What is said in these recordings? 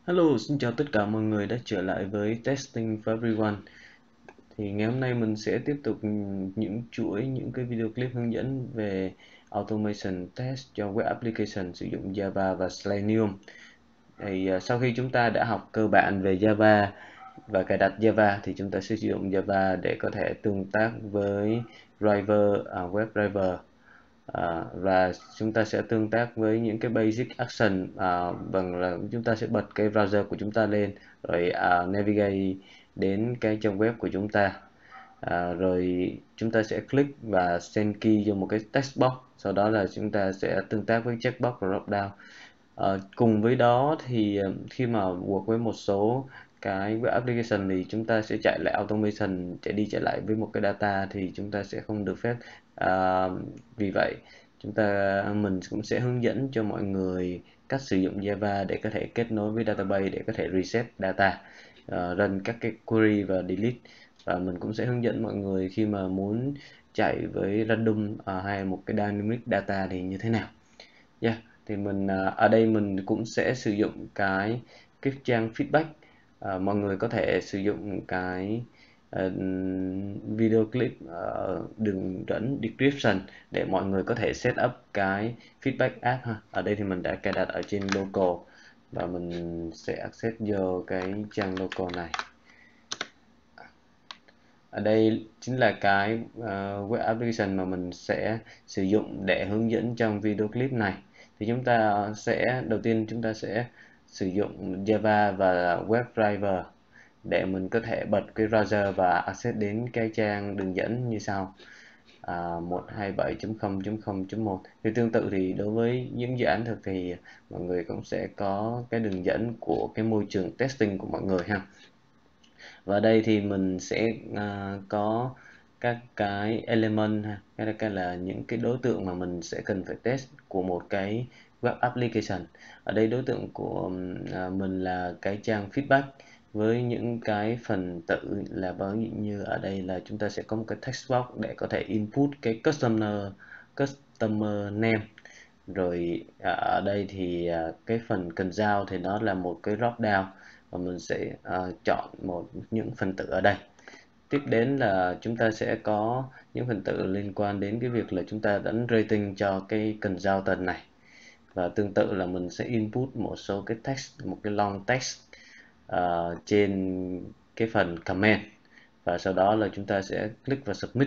Hello, xin chào tất cả mọi người đã trở lại với Testing for Everyone. Thì ngày hôm nay mình sẽ tiếp tục những cái video clip hướng dẫn về automation test cho web application sử dụng Java và Selenium. Sau khi chúng ta đã học cơ bản về Java và cài đặt Java thì chúng ta sẽ sử dụng Java để có thể tương tác với web driver. Và chúng ta sẽ tương tác với những cái basic action bằng là chúng ta sẽ bật cái browser của chúng ta lên rồi navigate đến cái trang web của chúng ta, rồi chúng ta sẽ click và send key cho một cái text box, sau đó là chúng ta sẽ tương tác với checkbox và dropdown. Cùng với đó thì khi mà work với một số cái web application thì chúng ta sẽ chạy lại automation, chạy đi chạy lại với một cái data thì chúng ta sẽ không được phép. Vì vậy mình cũng sẽ hướng dẫn cho mọi người cách sử dụng Java để có thể kết nối với database để có thể reset data, run các cái query và delete, và mình cũng sẽ hướng dẫn mọi người khi mà muốn chạy với random hay một cái dynamic data thì như thế nào. Yeah. Thì ở đây mình cũng sẽ sử dụng cái trang feedback. Mọi người có thể sử dụng cái video clip đường dẫn description để mọi người có thể set up cái feedback app ha. Ở đây thì mình đã cài đặt ở trên local và mình sẽ access vô cái trang local này. Ở đây chính là cái web application mà mình sẽ sử dụng để hướng dẫn trong video clip này. Thì đầu tiên chúng ta sẽ sử dụng Java và WebDriver để mình có thể bật cái browser và access đến cái trang đường dẫn như sau: 127.0.0.1. Thì tương tự thì đối với những dự án thực thì mọi người cũng sẽ có cái đường dẫn của cái môi trường testing của mọi người ha. Và đây thì mình sẽ có các cái element ha, cái là những cái đối tượng mà mình sẽ cần phải test của một cái web application. Ở đây đối tượng của mình là cái trang feedback với những cái phần tự, là ví dụ như ở đây là chúng ta sẽ có một cái text box để có thể input cái customer name. Rồi ở đây thì cái phần cần giao thì nó là một cái drop down và mình sẽ chọn những phần tử ở đây. Tiếp đến là chúng ta sẽ có những phần tử liên quan đến cái việc là chúng ta đánh rating cho cái cần giao tần này, và tương tự là mình sẽ input một số cái text, một cái long text trên cái phần comment, và sau đó là chúng ta sẽ click vào submit.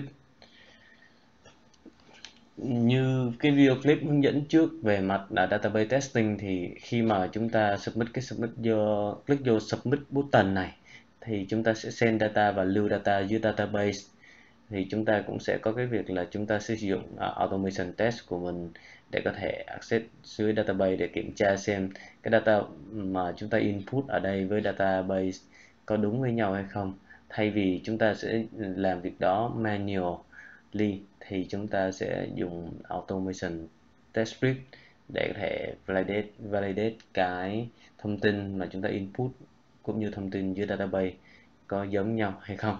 Như cái video clip hướng dẫn trước về mặt database testing thì khi mà chúng ta click vô submit button này thì chúng ta sẽ send data và lưu data dưới database. Thì chúng ta cũng sẽ có cái việc là chúng ta sẽ sử dụng automation test của mình để có thể access dưới database để kiểm tra xem cái data mà chúng ta input ở đây với database có đúng với nhau hay không. Thay vì chúng ta sẽ làm việc đó manually thì chúng ta sẽ dùng automation test script để có thể validate cái thông tin mà chúng ta input cũng như thông tin dưới database có giống nhau hay không.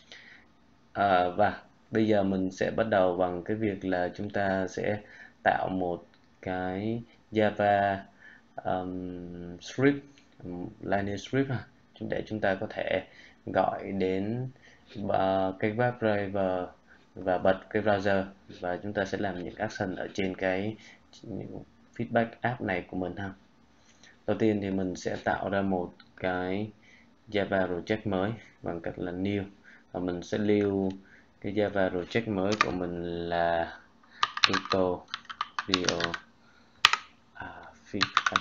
Và bây giờ mình sẽ bắt đầu bằng cái việc là chúng ta sẽ tạo một cái Java script, linear script để chúng ta có thể gọi đến cái web driver và bật cái browser, và chúng ta sẽ làm những action ở trên những feedback app này của mình ha. Đầu tiên thì mình sẽ tạo ra một cái Java project mới bằng cách là new, và mình sẽ lưu cái Java project mới của mình là tutorial feedback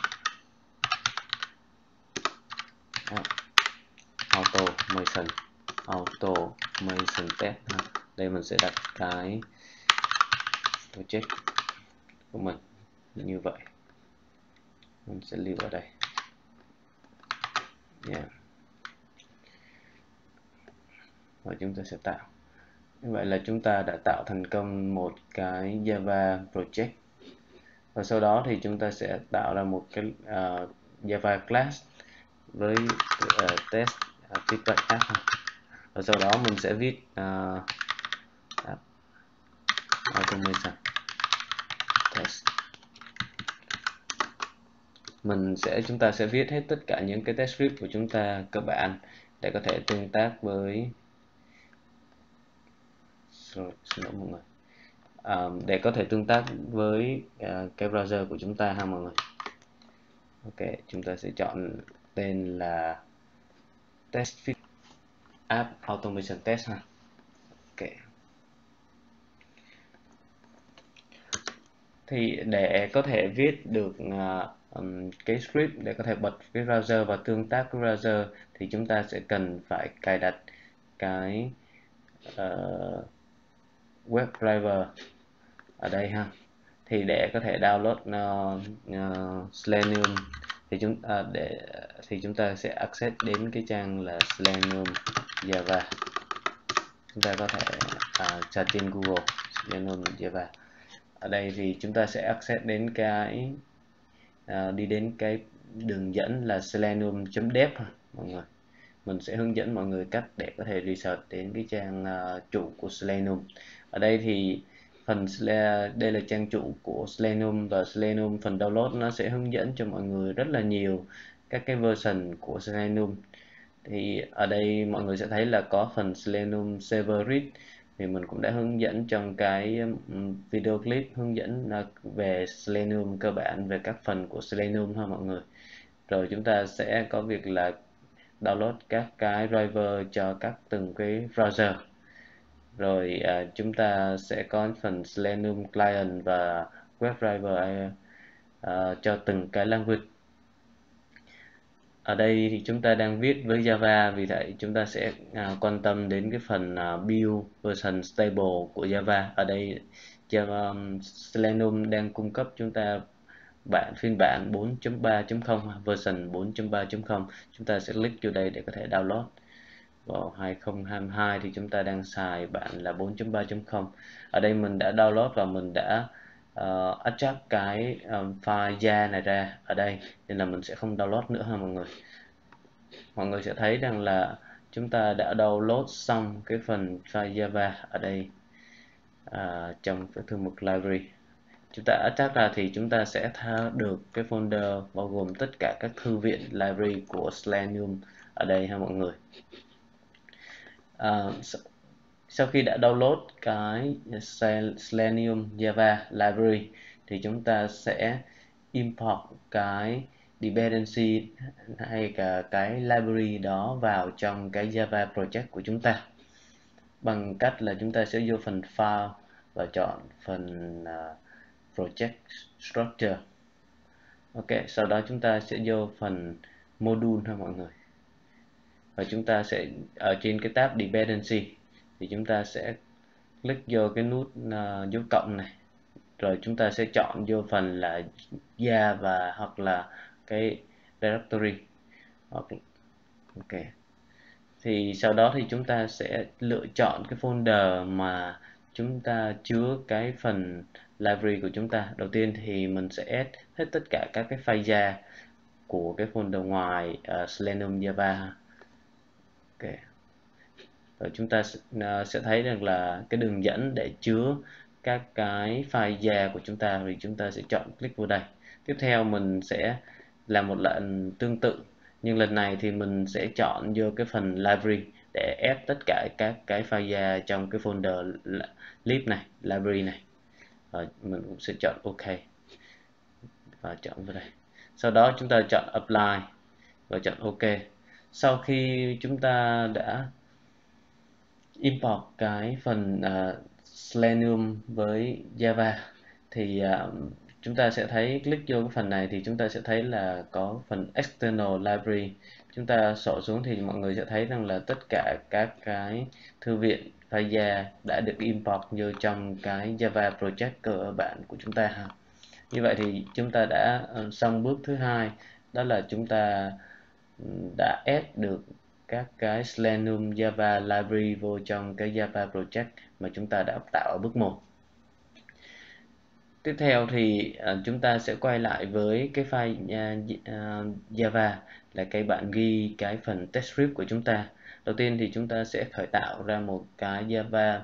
automation test. Đây mình sẽ đặt cái project của mình như vậy, mình sẽ lưu ở đây. Và chúng ta sẽ tạo. Như vậy là chúng ta đã tạo thành công một cái Java project. Và sau đó thì chúng ta sẽ tạo ra một cái Java class với test feedback app. Và sau đó mình sẽ viết automation test. chúng ta sẽ viết hết tất cả những cái test script của chúng ta cơ bản để có thể tương tác với xin lỗi mọi người. Để có thể tương tác với cái browser của chúng ta ha mọi người. Ok, chúng ta sẽ chọn tên là TestFit App Automation Test ha. Ok. Thì để có thể viết được cái script để có thể bật cái browser và tương tác với browser thì chúng ta sẽ cần phải cài đặt cái web driver ở đây ha. Thì để có thể download Selenium thì chúng ta sẽ access đến cái trang là Selenium Java. Chúng ta có thể search trên Google Selenium Java. Ở đây thì chúng ta sẽ access đến cái đi đến cái đường dẫn là selenium.dev mọi người. Mình sẽ hướng dẫn mọi người cách để có thể research đến cái trang chủ của Selenium. Ở đây thì đây là trang chủ của Selenium, và Selenium phần download nó sẽ hướng dẫn cho mọi người rất là nhiều các cái version của Selenium. Thì ở đây mọi người sẽ thấy là có phần Selenium Server Read, thì mình cũng đã hướng dẫn trong cái video clip hướng dẫn về Selenium cơ bản, về các phần của Selenium ha mọi người. Rồi chúng ta sẽ có việc là download các cái driver cho các từng cái browser. Rồi chúng ta sẽ có phần Selenium Client và web driver cho từng cái language. Ở đây thì chúng ta đang viết với Java, vì vậy chúng ta sẽ quan tâm đến cái phần build version stable của Java. Ở đây Selenium đang cung cấp chúng ta phiên bản 4.3.0 version 4.3.0. Chúng ta sẽ click vô đây để có thể download. Vào 2022 thì chúng ta đang xài bản là 4.3.0. Ở đây mình đã download và mình đã extract cái file Java này ra ở đây, nên là mình sẽ không download nữa ha mọi người. Mọi người sẽ thấy rằng là chúng ta đã download xong cái phần file Java ở đây trong cái thư mục library. Chúng ta extract ra thì chúng ta sẽ được cái folder bao gồm tất cả các thư viện library của Selenium ở đây ha mọi người. Sau khi đã download cái Selenium Java library thì chúng ta sẽ import cái dependency hay cả cái library đó vào trong cái Java project của chúng ta, bằng cách là chúng ta sẽ vô phần file và chọn phần project structure. Ok, sau đó chúng ta sẽ vô phần module ha mọi người, và chúng ta sẽ ở trên cái tab dependency thì chúng ta sẽ click vô cái nút dấu cộng này, rồi chúng ta sẽ chọn vô phần là Java hoặc là cái directory. Ok, thì sau đó thì chúng ta sẽ lựa chọn cái folder mà chúng ta chứa cái phần library của chúng ta. Đầu tiên thì mình sẽ add hết tất cả các cái file Java của cái folder ngoài Selenium Java. Ok, rồi chúng ta sẽ thấy rằng là cái đường dẫn để chứa các cái file Java của chúng ta, thì chúng ta sẽ chọn click vào đây. Tiếp theo mình sẽ làm một lần tương tự, nhưng lần này thì mình sẽ chọn vô cái phần library để ép tất cả các cái file Java trong cái folder lib này, library này. Rồi mình cũng sẽ chọn OK và chọn vào đây. Sau đó chúng ta chọn apply và chọn OK. Sau khi chúng ta đã import cái phần Selenium với Java thì chúng ta sẽ thấy click vô cái phần này thì chúng ta sẽ thấy là có phần external library. Chúng ta xỏ xuống thì mọi người sẽ thấy rằng là tất cả các cái thư viện file Java đã được import vô trong cái Java project cơ bản của chúng ta ha. Như vậy thì chúng ta đã xong bước thứ hai, đó là chúng ta đã add được các cái Selenium Java library vô trong cái Java project mà chúng ta đã tạo ở bước 1. Tiếp theo thì chúng ta sẽ quay lại với cái file Java là cái bạn ghi cái phần test script của chúng ta. Đầu tiên thì chúng ta sẽ khởi tạo ra một cái Java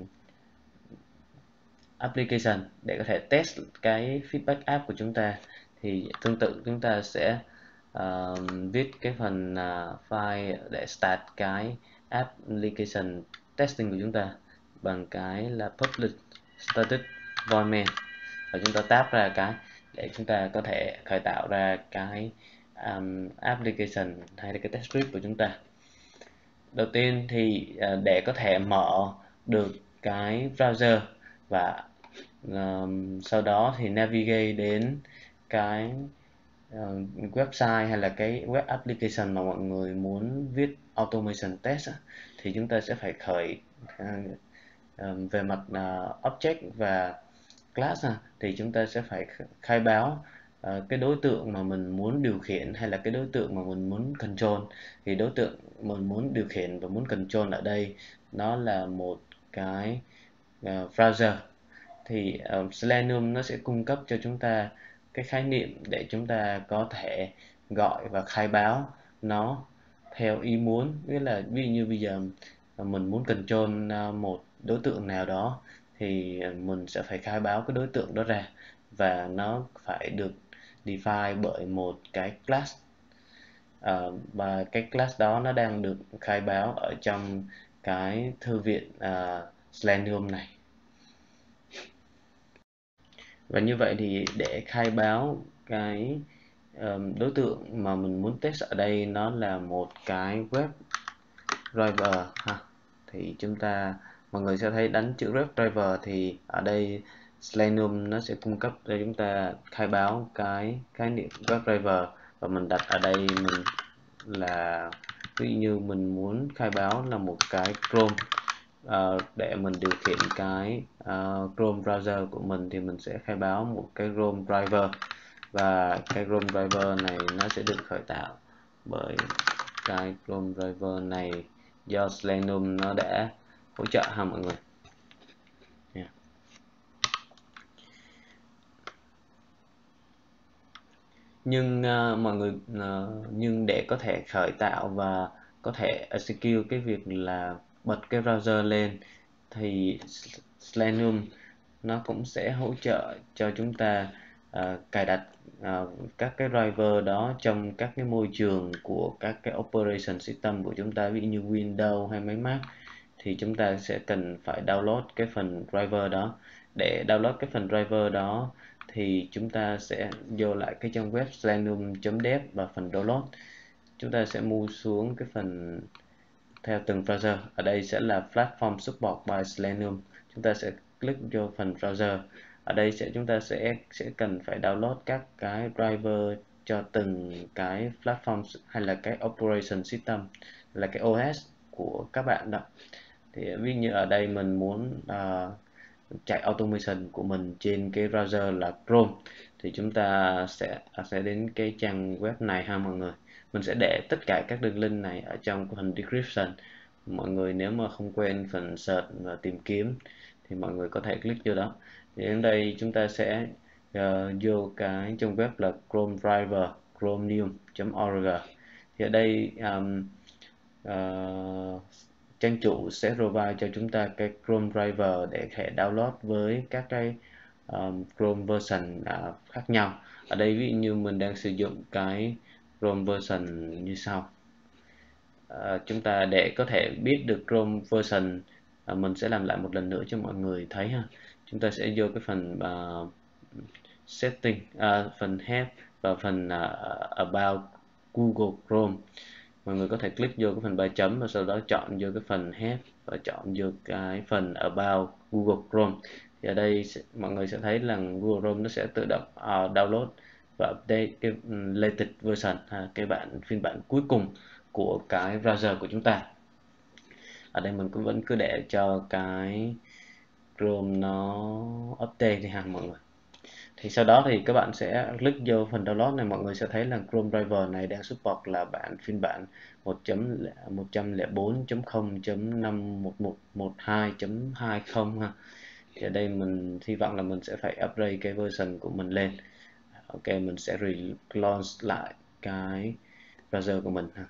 application để có thể test cái feedback app của chúng ta. thì tương tự chúng ta sẽ viết cái phần file để start cái application testing của chúng ta bằng cái là public static void main, và chúng ta tab ra cái để chúng ta có thể khởi tạo ra cái application hay là cái test script của chúng ta. Đầu tiên thì để có thể mở được cái browser và sau đó thì navigate đến cái website hay là cái web application mà mọi người muốn viết automation test thì chúng ta sẽ phải khởi về mặt object và class thì chúng ta sẽ phải khai báo cái đối tượng mà mình muốn điều khiển hay là cái đối tượng mà mình muốn control. Thì đối tượng mình muốn điều khiển và muốn control ở đây nó là một cái browser, thì Selenium nó sẽ cung cấp cho chúng ta cái khái niệm để chúng ta có thể gọi và khai báo nó theo ý muốn. Nghĩa là ví dụ như bây giờ mình muốn control một đối tượng nào đó thì mình sẽ phải khai báo cái đối tượng đó ra, và nó phải được define bởi một cái class, và cái class đó nó đang được khai báo ở trong cái thư viện Selenium này. Và như vậy thì để khai báo cái đối tượng mà mình muốn test ở đây nó là một cái web driver ha, thì mọi người sẽ thấy đánh chữ web driver thì ở đây Selenium nó sẽ cung cấp cho chúng ta khai báo cái khái niệm web driver, và mình đặt ở đây mình là ví dụ như mình muốn khai báo là một cái Chrome. Để mình điều khiển cái Chrome browser của mình thì mình sẽ khai báo một cái Chrome driver, và cái Chrome driver này nó sẽ được khởi tạo bởi cái Chrome driver này do Selenium nó đã hỗ trợ ha mọi người. Nhưng mọi người nhưng để có thể khởi tạo và có thể execute cái việc là bật cái browser lên thì Selenium nó cũng sẽ hỗ trợ cho chúng ta cài đặt các cái driver đó trong các cái môi trường của các cái operation system của chúng ta, ví dụ như Windows hay máy Mac, thì chúng ta sẽ cần phải download cái phần driver đó. Để download cái phần driver đó thì chúng ta sẽ vô lại cái trang web selenium.dev và phần download chúng ta sẽ move xuống cái phần theo từng browser. Ở đây sẽ là Platform Support by Selenium. Chúng ta sẽ click vô phần browser. Ở đây chúng ta sẽ cần phải download các cái driver cho từng cái platform hay là cái operation system, là cái OS của các bạn đó. Thì ví như ở đây mình muốn chạy automation của mình trên cái browser là Chrome thì chúng ta sẽ đến cái trang web này ha mọi người. Mình sẽ để tất cả các đường link này ở trong phần description. Mọi người nếu mà không quên phần search và tìm kiếm thì mọi người có thể click vô đó. Thì đến đây chúng ta sẽ vô cái trang web là Chrome Driver chromium.org. Thì ở đây trang chủ sẽ provide cho chúng ta cái Chrome driver để thể download với các cái Chrome version khác nhau. Ở đây ví dụ như mình đang sử dụng cái Chrome version như sau. Chúng ta để có thể biết được Chrome version, mình sẽ làm lại một lần nữa cho mọi người thấy ha. Chúng ta sẽ vô cái phần setting, phần help và phần about Google Chrome. Mọi người có thể click vô cái phần 3 chấm và sau đó chọn vô cái phần help và chọn vô cái phần about Google Chrome. Thì ở đây mọi người sẽ thấy là Google Chrome nó sẽ tự động download và update cái latest version, cái phiên bản cuối cùng của cái browser của chúng ta. Ở đây mình cũng vẫn cứ để cho cái Chrome nó update đi ha mọi người. Thì sau đó thì các bạn sẽ click vô phần download này, mọi người sẽ thấy là Chrome driver này đang support là phiên bản 1.104.51112.20 ha. Thì ở đây mình hy vọng là mình sẽ phải upgrade cái version của mình lên. Ok, mình sẽ relaunch lại cái browser của mình ha.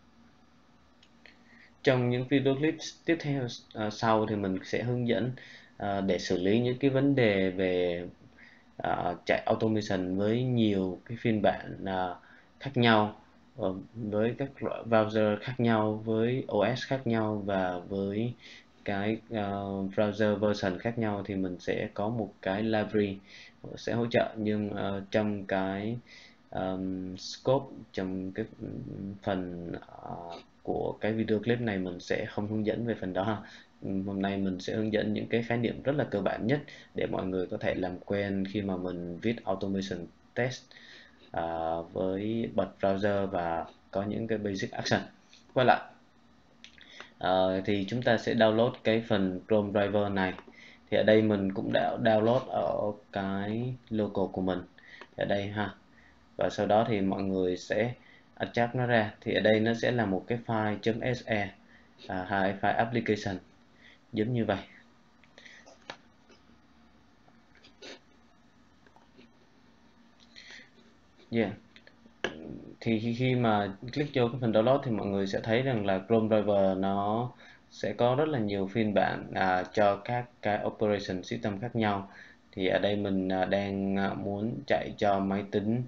Trong những video clip tiếp theo sau thì mình sẽ hướng dẫn để xử lý những cái vấn đề về chạy automation với nhiều cái phiên bản khác nhau, với các loại browser khác nhau, với OS khác nhau và với cái browser version khác nhau, thì mình sẽ có một cái library sẽ hỗ trợ. Nhưng trong cái scope, trong cái phần của cái video clip này mình sẽ không hướng dẫn về phần đó ha. Hôm nay mình sẽ hướng dẫn những cái khái niệm rất là cơ bản nhất để mọi người có thể làm quen khi mà mình viết automation test với bật browser và có những cái basic action. Quay lại thì chúng ta sẽ download cái phần Chrome driver này. Thì ở đây mình cũng đã download ở cái local của mình ở đây ha, và sau đó thì mọi người sẽ extract nó ra. Thì ở đây nó sẽ là một cái file .se, hai file application giống như vậy. Thì khi mà click vô cái phần download thì mọi người sẽ thấy rằng là Chrome driver nó sẽ có rất là nhiều phiên bản cho các cái operation system khác nhau. Thì ở đây mình đang muốn chạy cho máy tính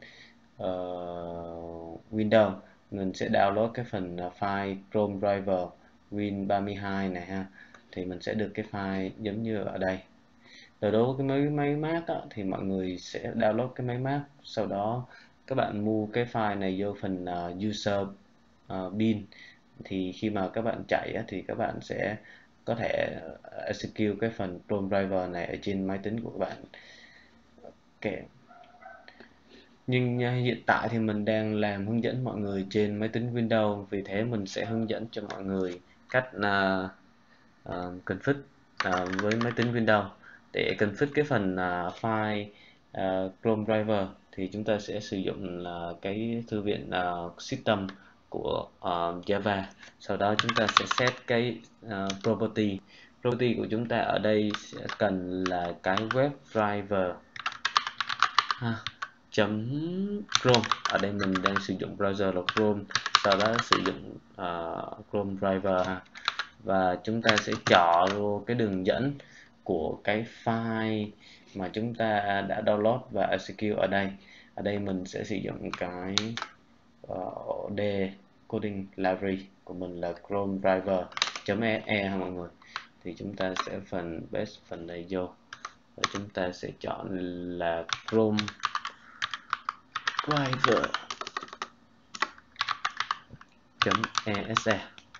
Windows, mình sẽ download cái phần file Chrome driver Win32 này ha. Thì mình sẽ được cái file giống như ở đây. Rồi đối với cái máy Mac á, thì mọi người sẽ download cái máy Mac, sau đó các bạn mua cái file này vô phần user bin. Thì khi mà các bạn chạy á, thì các bạn sẽ có thể execute cái phần Chrome driver này ở trên máy tính của các bạn. Okay. Nhưng hiện tại thì mình đang làm hướng dẫn mọi người trên máy tính Windows, vì thế mình sẽ hướng dẫn cho mọi người cách config với máy tính Windows. Để config cái phần file Chrome driver thì chúng ta sẽ sử dụng là cái thư viện system của Java. Sau đó chúng ta sẽ set cái property của chúng ta ở đây sẽ cần là cái web driver chấm Chrome. Ở đây mình đang sử dụng browser là Chrome, sau đó sử dụng Chrome driver và chúng ta sẽ chọn vô cái đường dẫn của cái file mà chúng ta đã download và execute ở đây. Ở đây mình sẽ sử dụng cái coding library của mình là Chrome driver.exe ha mọi người. Thì chúng ta sẽ paste phần này vô và chúng ta sẽ chọn là Chrome driver.exe.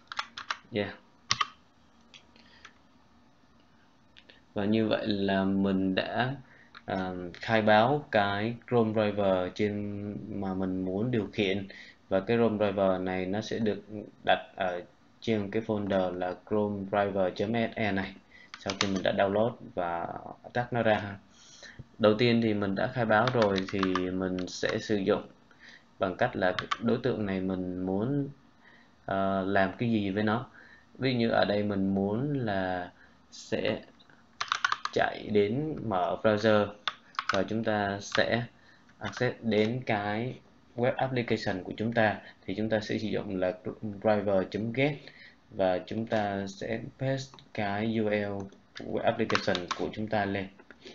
Và như vậy là mình đã khai báo cái Chrome driver trên mà mình muốn điều khiển, và cái Chrome driver này nó sẽ được đặt ở trên cái folder là Chrome driver.exe này sau khi mình đã download và tắt nó ra. Đầu tiên thì mình đã khai báo rồi thì mình sẽ sử dụng bằng cách là đối tượng này mình muốn làm cái gì với nó. Ví dụ như ở đây mình muốn là sẽ chạy đến mở browser và chúng ta sẽ access đến cái web application của chúng ta, thì chúng ta sẽ sử dụng là driver.get và chúng ta sẽ paste cái URL web application của chúng ta lên.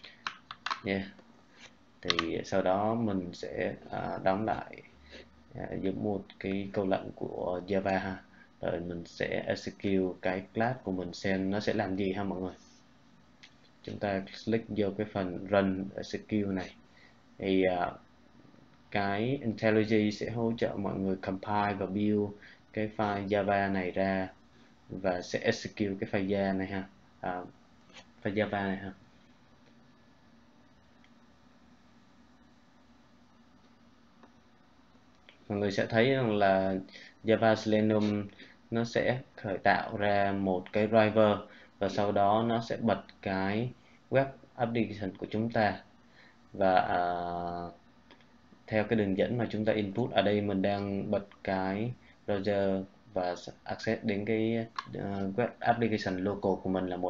Thì sau đó mình sẽ đóng lại giống một cái câu lệnh của Java ha. Rồi mình sẽ execute cái class của mình xem nó sẽ làm gì ha mọi người. Chúng ta click vô cái phần run execute này thì cái IntelliJ sẽ hỗ trợ mọi người compile và build cái file Java này ra và sẽ execute cái file Java này ha, file Java này ha. Mọi người sẽ thấy rằng là Java Selenium nó sẽ khởi tạo ra một cái driver và sau đó nó sẽ bật cái web application của chúng ta. Và theo cái đường dẫn mà chúng ta input, ở đây mình đang bật cái browser và access đến cái web application local của mình là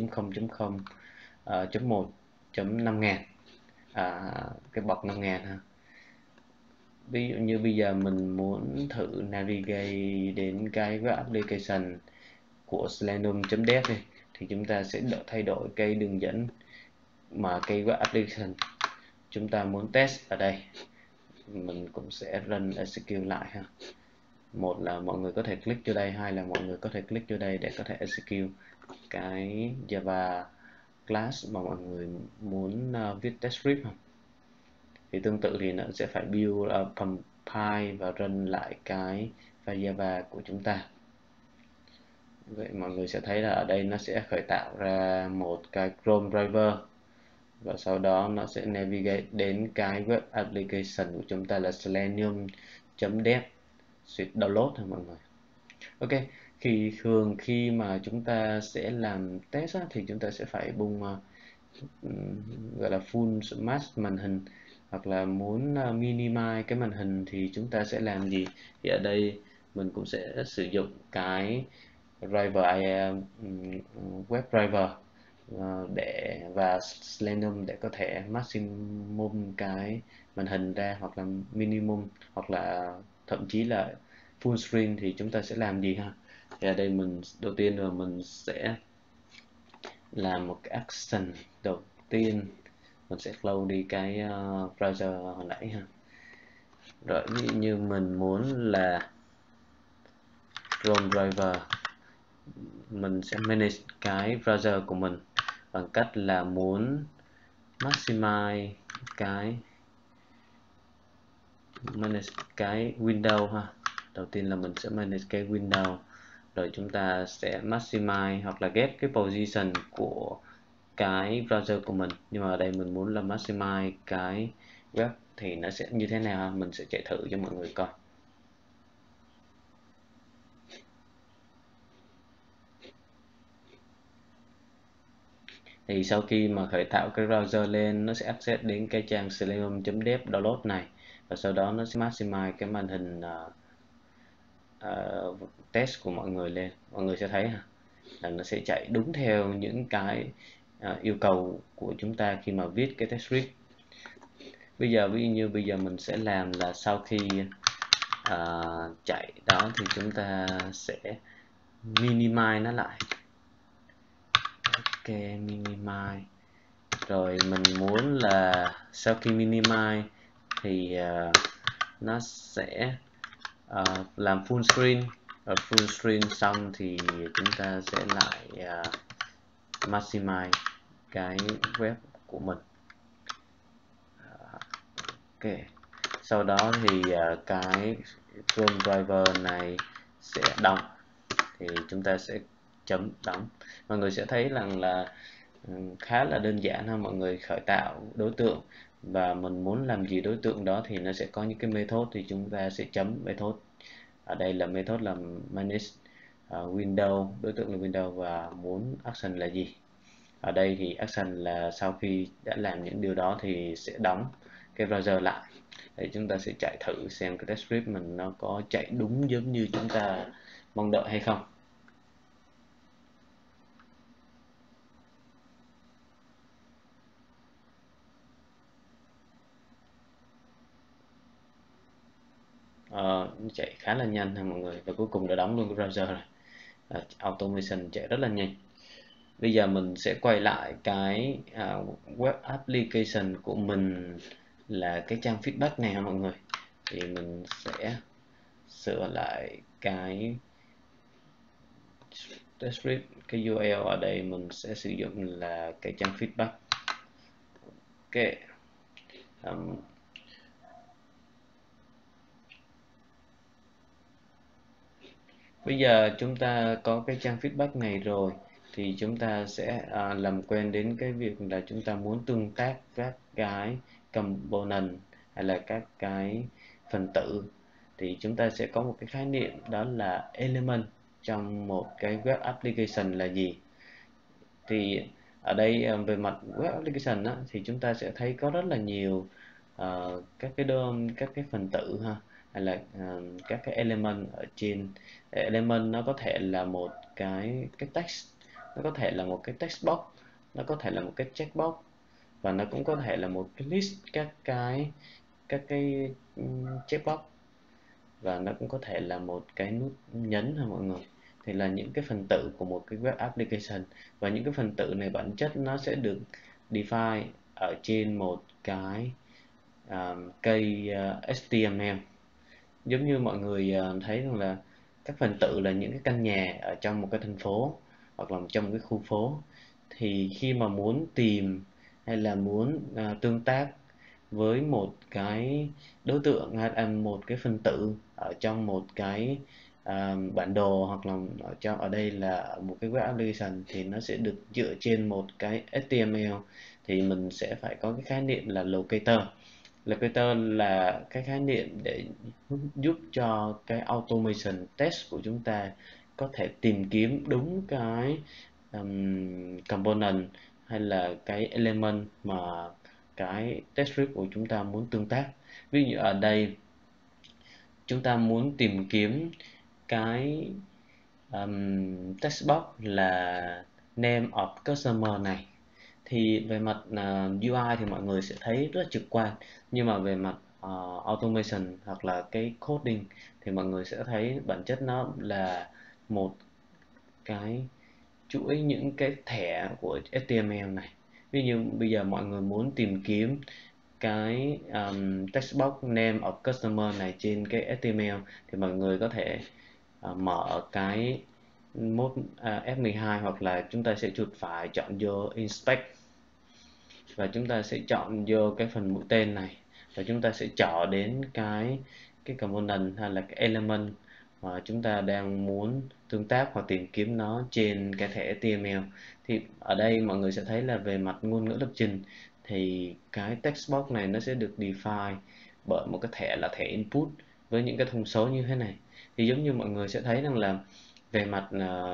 127.0.1.5000, cái bậc 5000 ha. Ví dụ như bây giờ mình muốn thử navigate đến cái web application của Selenium.dev thì chúng ta sẽ thay đổi cái đường dẫn mà cái web application chúng ta muốn test ở đây. Mình cũng sẽ run execute lại ha. Một là mọi người có thể click vô đây, hai là mọi người có thể click vô đây để có thể execute cái Java class mà mọi người muốn viết test script. Thì tương tự thì nó sẽ phải build, compile và run lại cái file Java của chúng ta. Vậy mọi người sẽ thấy là ở đây nó sẽ khởi tạo ra một cái Chrome driver, và sau đó nó sẽ navigate đến cái web application của chúng ta là selenium.dev download thôi mọi người. Ok, khi mà chúng ta sẽ làm test thì chúng ta sẽ phải bung gọi là full smash màn hình, hoặc là muốn minimize cái màn hình thì chúng ta sẽ làm gì? Thì ở đây mình cũng sẽ sử dụng cái driver web driver và Selenium để có thể maximum cái màn hình ra, hoặc là minimum, hoặc là thậm chí là full screen. Thì chúng ta sẽ làm gì ha? Thì ở đây đầu tiên là mình sẽ làm một cái action. Đầu tiên mình sẽ close đi cái browser hồi nãy ha. Rồi ví dụ như mình muốn là Chrome driver, mình sẽ manage cái browser của mình bằng cách là muốn maximize cái window ha. Đầu tiên là mình sẽ manage cái window, rồi chúng ta sẽ maximize hoặc là get cái position của cái browser của mình. Nhưng mà ở đây mình muốn là maximize cái web thì nó sẽ như thế nào? Mình sẽ chạy thử cho mọi người coi. Thì sau khi mà khởi tạo cái browser lên, nó sẽ access đến cái trang selenium.dev download này, và sau đó nó sẽ maximize cái màn hình test của mọi người lên. Mọi người sẽ thấy là nó sẽ chạy đúng theo những cái yêu cầu của chúng ta khi mà viết cái test script. Ví dụ như bây giờ mình sẽ làm là sau khi chạy đó thì chúng ta sẽ minimize nó lại. Ok, minimize. Rồi mình muốn là sau khi minimize thì nó sẽ làm full screen. Rồi full screen xong thì chúng ta sẽ lại maximize cái web của mình. Ok, sau đó thì cái Chrome driver này sẽ đóng, thì chúng ta sẽ chấm đóng. Mọi người sẽ thấy rằng là khá là đơn giản ha. Mọi người khởi tạo đối tượng và mình muốn làm gì đối tượng đó thì nó sẽ có những cái method, thì chúng ta sẽ chấm method. Ở đây là method là manage window, đối tượng là window, và muốn action là gì. Ở đây thì action là sau khi đã làm những điều đó thì sẽ đóng cái browser lại. Để chúng ta sẽ chạy thử xem cái test script mình nó có chạy đúng giống như chúng ta mong đợi hay không. Chạy khá là nhanh ha mọi người, và cuối cùng đã đóng luôn cái browser rồi. Automation chạy rất là nhanh. Bây giờ mình sẽ quay lại cái web application của mình là cái trang feedback này ha mọi người. Thì mình sẽ sửa lại cái test script, cái URL ở đây mình sẽ sử dụng là cái trang feedback. Ok, bây giờ chúng ta có cái trang feedback này rồi, thì chúng ta sẽ làm quen đến cái việc là chúng ta muốn tương tác các cái component hay là các cái phần tử. Thì chúng ta sẽ có một cái khái niệm đó là element trong một cái web application là gì. Thì ở đây về mặt web application á, thì chúng ta sẽ thấy có rất là nhiều các cái DOM, các cái phần tử ha, hay là các cái element ở trên. Element nó có thể là một cái text, nó có thể là một cái text box, nó có thể là một cái checkbox, và nó cũng có thể là một cái list các cái checkbox, và nó cũng có thể là một cái nút nhấn ha mọi người. thì là những cái phần tử của một cái web application, và những cái phần tử này bản chất nó sẽ được define ở trên một cái cây HTML. Giống như mọi người thấy rằng là các phần tử là những cái căn nhà ở trong một cái thành phố hoặc là trong một cái khu phố, thì khi mà muốn tìm hay là muốn tương tác với một cái đối tượng hay là một cái phần tử ở trong một cái bản đồ, hoặc là ở đây là một cái web application, thì nó sẽ được dựa trên một cái HTML. Thì mình sẽ phải có cái khái niệm là locator. Locator là cái khái niệm để giúp cho cái automation test của chúng ta có thể tìm kiếm đúng cái component hay là cái element mà cái test script của chúng ta muốn tương tác. Ví dụ ở đây chúng ta muốn tìm kiếm cái text box là name of customer này, thì về mặt UI thì mọi người sẽ thấy rất trực quan, nhưng mà về mặt automation hoặc là cái coding thì mọi người sẽ thấy bản chất nó là một cái chuỗi những cái thẻ của HTML này. Ví dụ bây giờ mọi người muốn tìm kiếm cái text box name of customer này trên cái HTML, thì mọi người có thể mở cái mode F12, hoặc là chúng ta sẽ chuột phải chọn vô inspect, và chúng ta sẽ chọn vô cái phần mũi tên này, và chúng ta sẽ chọn đến cái component hay là cái element mà chúng ta đang muốn tương tác hoặc tìm kiếm nó trên cái thẻ HTML. Thì ở đây mọi người sẽ thấy là về mặt ngôn ngữ lập trình thì cái text box này nó sẽ được define bởi một cái thẻ là thẻ input với những cái thông số như thế này. Thì giống như mọi người sẽ thấy rằng là về mặt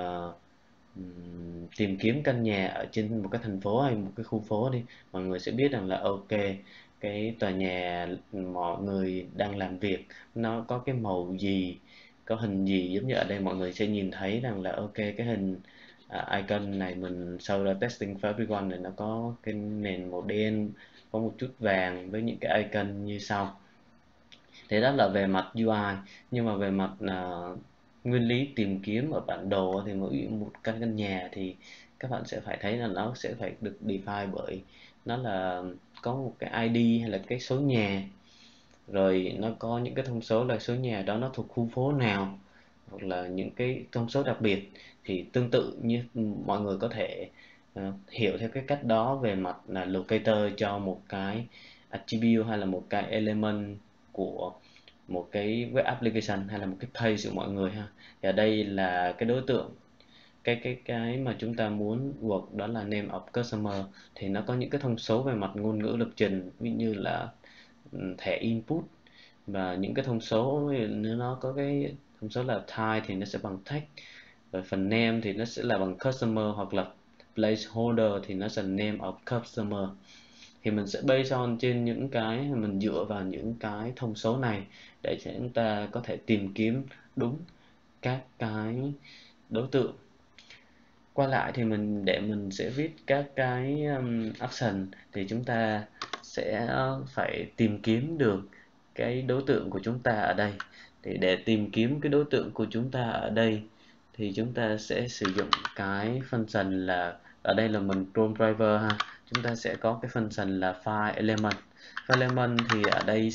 tìm kiếm căn nhà ở trên một cái thành phố hay một cái khu phố đi, mọi người sẽ biết rằng là ok, cái tòa nhà mọi người đang làm việc nó có cái màu gì, có hình gì. Giống như ở đây mọi người sẽ nhìn thấy rằng là ok, cái hình icon này mình sau ra testing for everyone này, nó có cái nền màu đen, có một chút vàng với những cái icon như sau. Thế đó là về mặt UI. Nhưng mà về mặt nguyên lý tìm kiếm ở bản đồ thì mỗi một căn nhà thì các bạn sẽ phải thấy là nó sẽ phải được define bởi nó là có một cái ID hay là cái số nhà, rồi nó có những cái thông số là số nhà đó nó thuộc khu phố nào, hoặc là những cái thông số đặc biệt. Thì tương tự như mọi người có thể hiểu theo cái cách đó về mặt là locator cho một cái attribute hay là một cái element của một cái web application hay là một cái page của mọi người ha. Thì ở đây là cái đối tượng, cái mà chúng ta muốn work đó là name of customer, thì nó có những cái thông số về mặt ngôn ngữ lập trình, ví như là thẻ input, và những cái thông số nếu nó có cái thông số là type thì nó sẽ bằng text, và phần name thì nó sẽ là bằng customer, hoặc là placeholder thì nó sẽ name of customer. Thì mình sẽ based on trên những cái mình dựa vào những cái thông số này để cho chúng ta có thể tìm kiếm đúng các cái đối tượng. Quay lại thì mình sẽ viết các cái action, thì chúng ta sẽ phải tìm kiếm được cái đối tượng của chúng ta ở đây. Thì để tìm kiếm cái đối tượng của chúng ta ở đây thì chúng ta sẽ sử dụng cái function là, ở đây là mình Chrome driver ha, chúng ta sẽ có cái function là file element. File element thì ở đây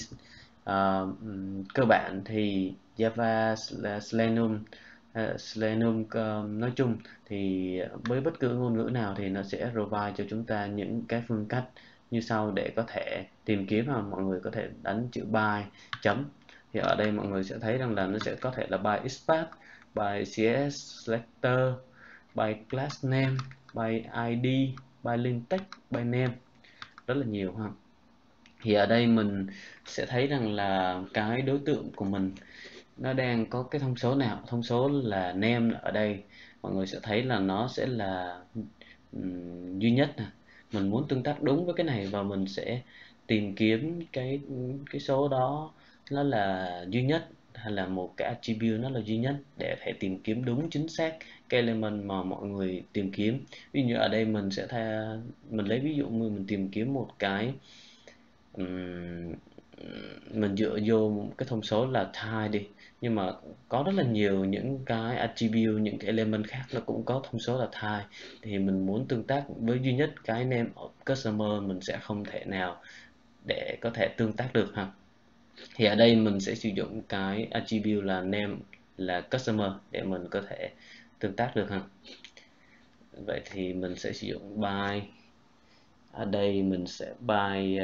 cơ bản thì Java Selenium Selenium nói chung thì với bất cứ ngôn ngữ nào thì nó sẽ provide cho chúng ta những cái phương cách như sau để có thể tìm kiếm. Mà mọi người có thể đánh chữ by chấm, thì ở đây mọi người sẽ thấy rằng là nó sẽ có thể là by xpath, by cs selector, by class name, by id, by link text, by name, rất là nhiều ha. Thì ở đây mình sẽ thấy rằng là cái đối tượng của mình nó đang có cái thông số nào. Thông số là name ở đây mọi người sẽ thấy là nó sẽ là duy nhất nè. Mình muốn tương tác đúng với cái này và mình sẽ tìm kiếm cái số đó nó là duy nhất, hay là một cái attribute nó là duy nhất để thể tìm kiếm đúng chính xác cái element mà mọi người tìm kiếm. Ví dụ như ở đây mình sẽ mình lấy ví dụ như mình tìm kiếm một cái mình dựa vô cái thông số là type đi, nhưng mà có rất là nhiều những cái attribute, những cái element khác nó cũng có thông số là type, thì mình muốn tương tác với duy nhất cái name of customer, mình sẽ không thể nào để có thể tương tác được ha. Thì ở đây mình sẽ sử dụng cái attribute là name là customer để mình có thể tương tác được ha. Vậy thì mình sẽ sử dụng by, ở đây mình sẽ by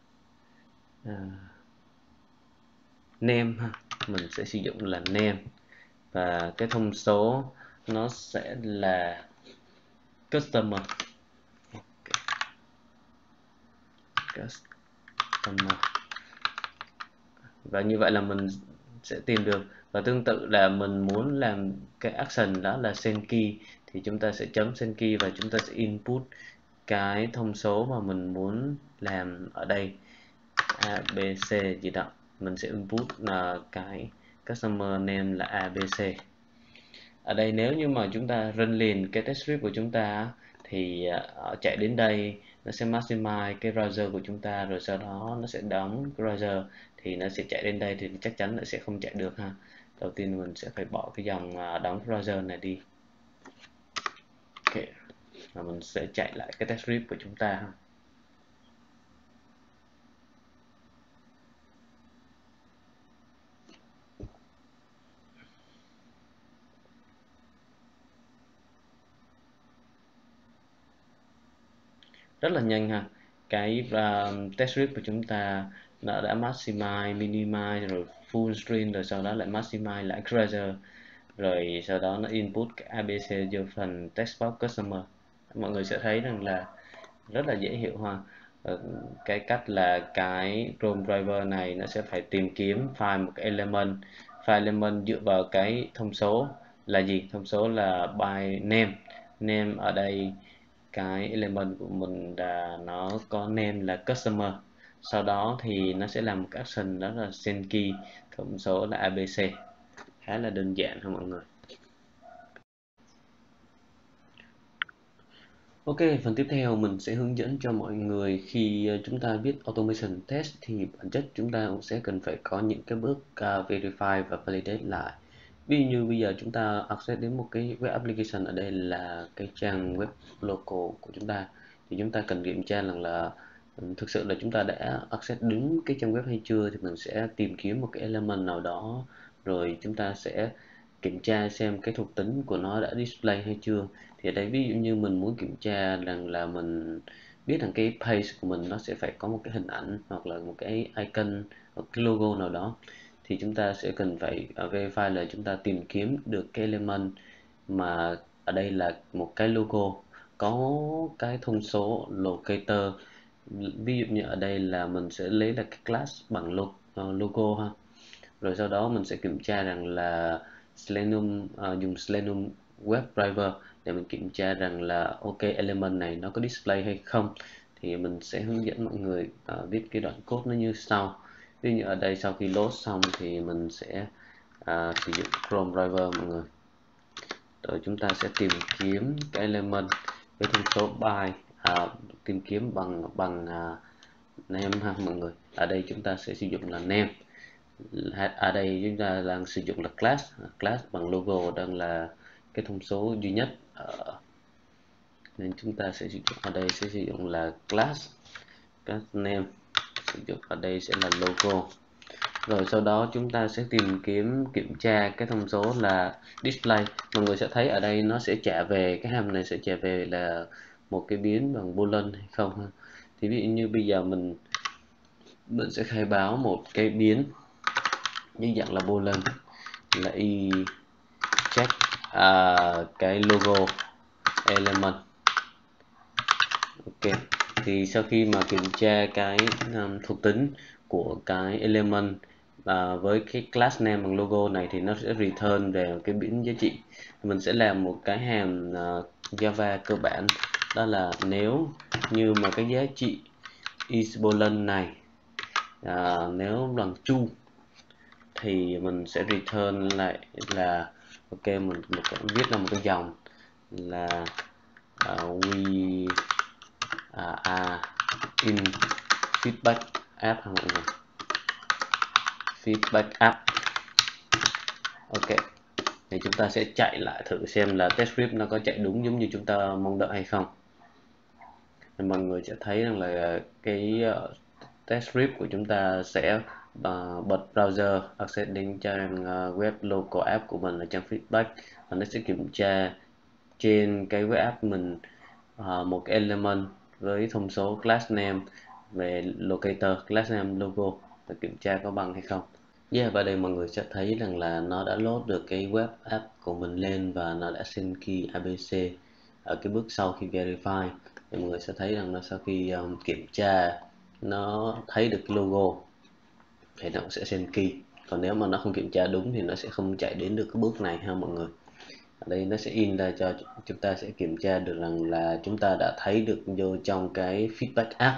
name ha, mình sẽ sử dụng là name, và cái thông số nó sẽ là customer. Customer, và như vậy là mình sẽ tìm được. Và tương tự là mình muốn làm cái action đó là send key, thì chúng ta sẽ chấm send key và chúng ta sẽ input cái thông số mà mình muốn làm ở đây, ABC gì đó. Mình sẽ input là cái customer name là ABC. Ở đây nếu như mà chúng ta run liền cái test script của chúng ta thì chạy đến đây nó sẽ maximize cái browser của chúng ta, rồi sau đó nó sẽ đóng browser, thì nó sẽ chạy đến đây thì chắc chắn nó sẽ không chạy được ha. Đầu tiên mình sẽ phải bỏ cái dòng đóng browser này đi. Ok, và mình sẽ chạy lại cái test script của chúng ta ha. Rất là nhanh ha. Cái test script của chúng ta nó đã maximize, minimize, rồi full string, rồi sau đó lại maximize lại browser, rồi sau đó nó input cái ABC vô phần text box customer. Mọi người sẽ thấy rằng là rất là dễ hiểu ha. Cái cách là cái Chrome driver này nó sẽ phải tìm kiếm file một cái element, file element dựa vào cái thông số là gì? Thông số là by name. Name ở đây cái element của mình là nó có name là customer, sau đó thì nó sẽ làm một cái action đó là send key, thông số là ABC. Khá là đơn giản ha mọi người. Ok, phần tiếp theo mình sẽ hướng dẫn cho mọi người khi chúng ta viết automation test thì bản chất chúng ta cũng sẽ cần phải có những cái bước verify và validate lại. Ví dụ như bây giờ chúng ta access đến một cái web application, ở đây là cái trang web local của chúng ta, thì chúng ta cần kiểm tra rằng là thực sự là chúng ta đã access đúng cái trang web hay chưa, thì mình sẽ tìm kiếm một cái element nào đó, rồi chúng ta sẽ kiểm tra xem cái thuộc tính của nó đã display hay chưa. Thì ở đây ví dụ như mình muốn kiểm tra rằng là mình biết rằng cái page của mình nó sẽ phải có một cái hình ảnh hoặc là một cái icon hoặc cái logo nào đó, thì chúng ta sẽ cần phải verify là chúng ta tìm kiếm được cái element mà ở đây là một cái logo có cái thông số locator. Ví dụ như ở đây là mình sẽ lấy là cái class bằng logo ha, rồi sau đó mình sẽ kiểm tra rằng là Selenium, dùng Selenium WebDriver để mình kiểm tra rằng là ok element này nó có display hay không. Thì mình sẽ hướng dẫn mọi người viết cái đoạn code nó như sau. Ví dụ như ở đây sau khi load xong thì mình sẽ sử dụng Chrome driver mọi người, rồi chúng ta sẽ tìm kiếm cái element với thông số by, tìm kiếm bằng name ha mọi người. Ở đây chúng ta sẽ sử dụng là name. Ở đây chúng ta đang sử dụng là class bằng logo đang là cái thông số duy nhất, nên chúng ta sẽ sử dụng ở đây sẽ sử dụng là class name, sử dụng ở đây sẽ là logo. Rồi sau đó chúng ta sẽ kiểm tra cái thông số là display. Mọi người sẽ thấy ở đây nó sẽ trả về, cái hàm này sẽ trả về là một cái biến bằng boolean hay không ha. Thì ví dụ như bây giờ mình sẽ khai báo một cái biến như dạng là boolean là y check cái logo element. Ok, thì sau khi mà kiểm tra cái thuộc tính của cái element với cái class name bằng logo này thì nó sẽ return về cái biến giá trị. Mình sẽ làm một cái hàm Java cơ bản, đó là nếu như mà cái giá trị is boolean này nếu bằng true thì mình sẽ return lại là ok, mình viết ra một cái dòng là we are in feedback app mọi người. feedback app. Ok, thì chúng ta sẽ chạy lại thử xem là test script nó có chạy đúng giống như chúng ta mong đợi hay không. Thì mọi người sẽ thấy rằng là cái test script của chúng ta sẽ bật browser access đến trang web local app của mình là trang feedback, và nó sẽ kiểm tra trên cái web app mình một cái element với thông số class name về locator, class name logo, và kiểm tra có bằng hay không. Và đây mọi người sẽ thấy rằng là nó đã load được cái web app của mình lên và nó đã xin key ABC ở cái bước sau khi verify. Thì mọi người sẽ thấy rằng là sau khi kiểm tra nó thấy được cái logo thì nó sẽ xin key, còn nếu mà nó không kiểm tra đúng thì nó sẽ không chạy đến được cái bước này ha mọi người. Ở đây nó sẽ in ra cho chúng ta sẽ kiểm tra được rằng là chúng ta đã thấy được vô trong cái feedback app.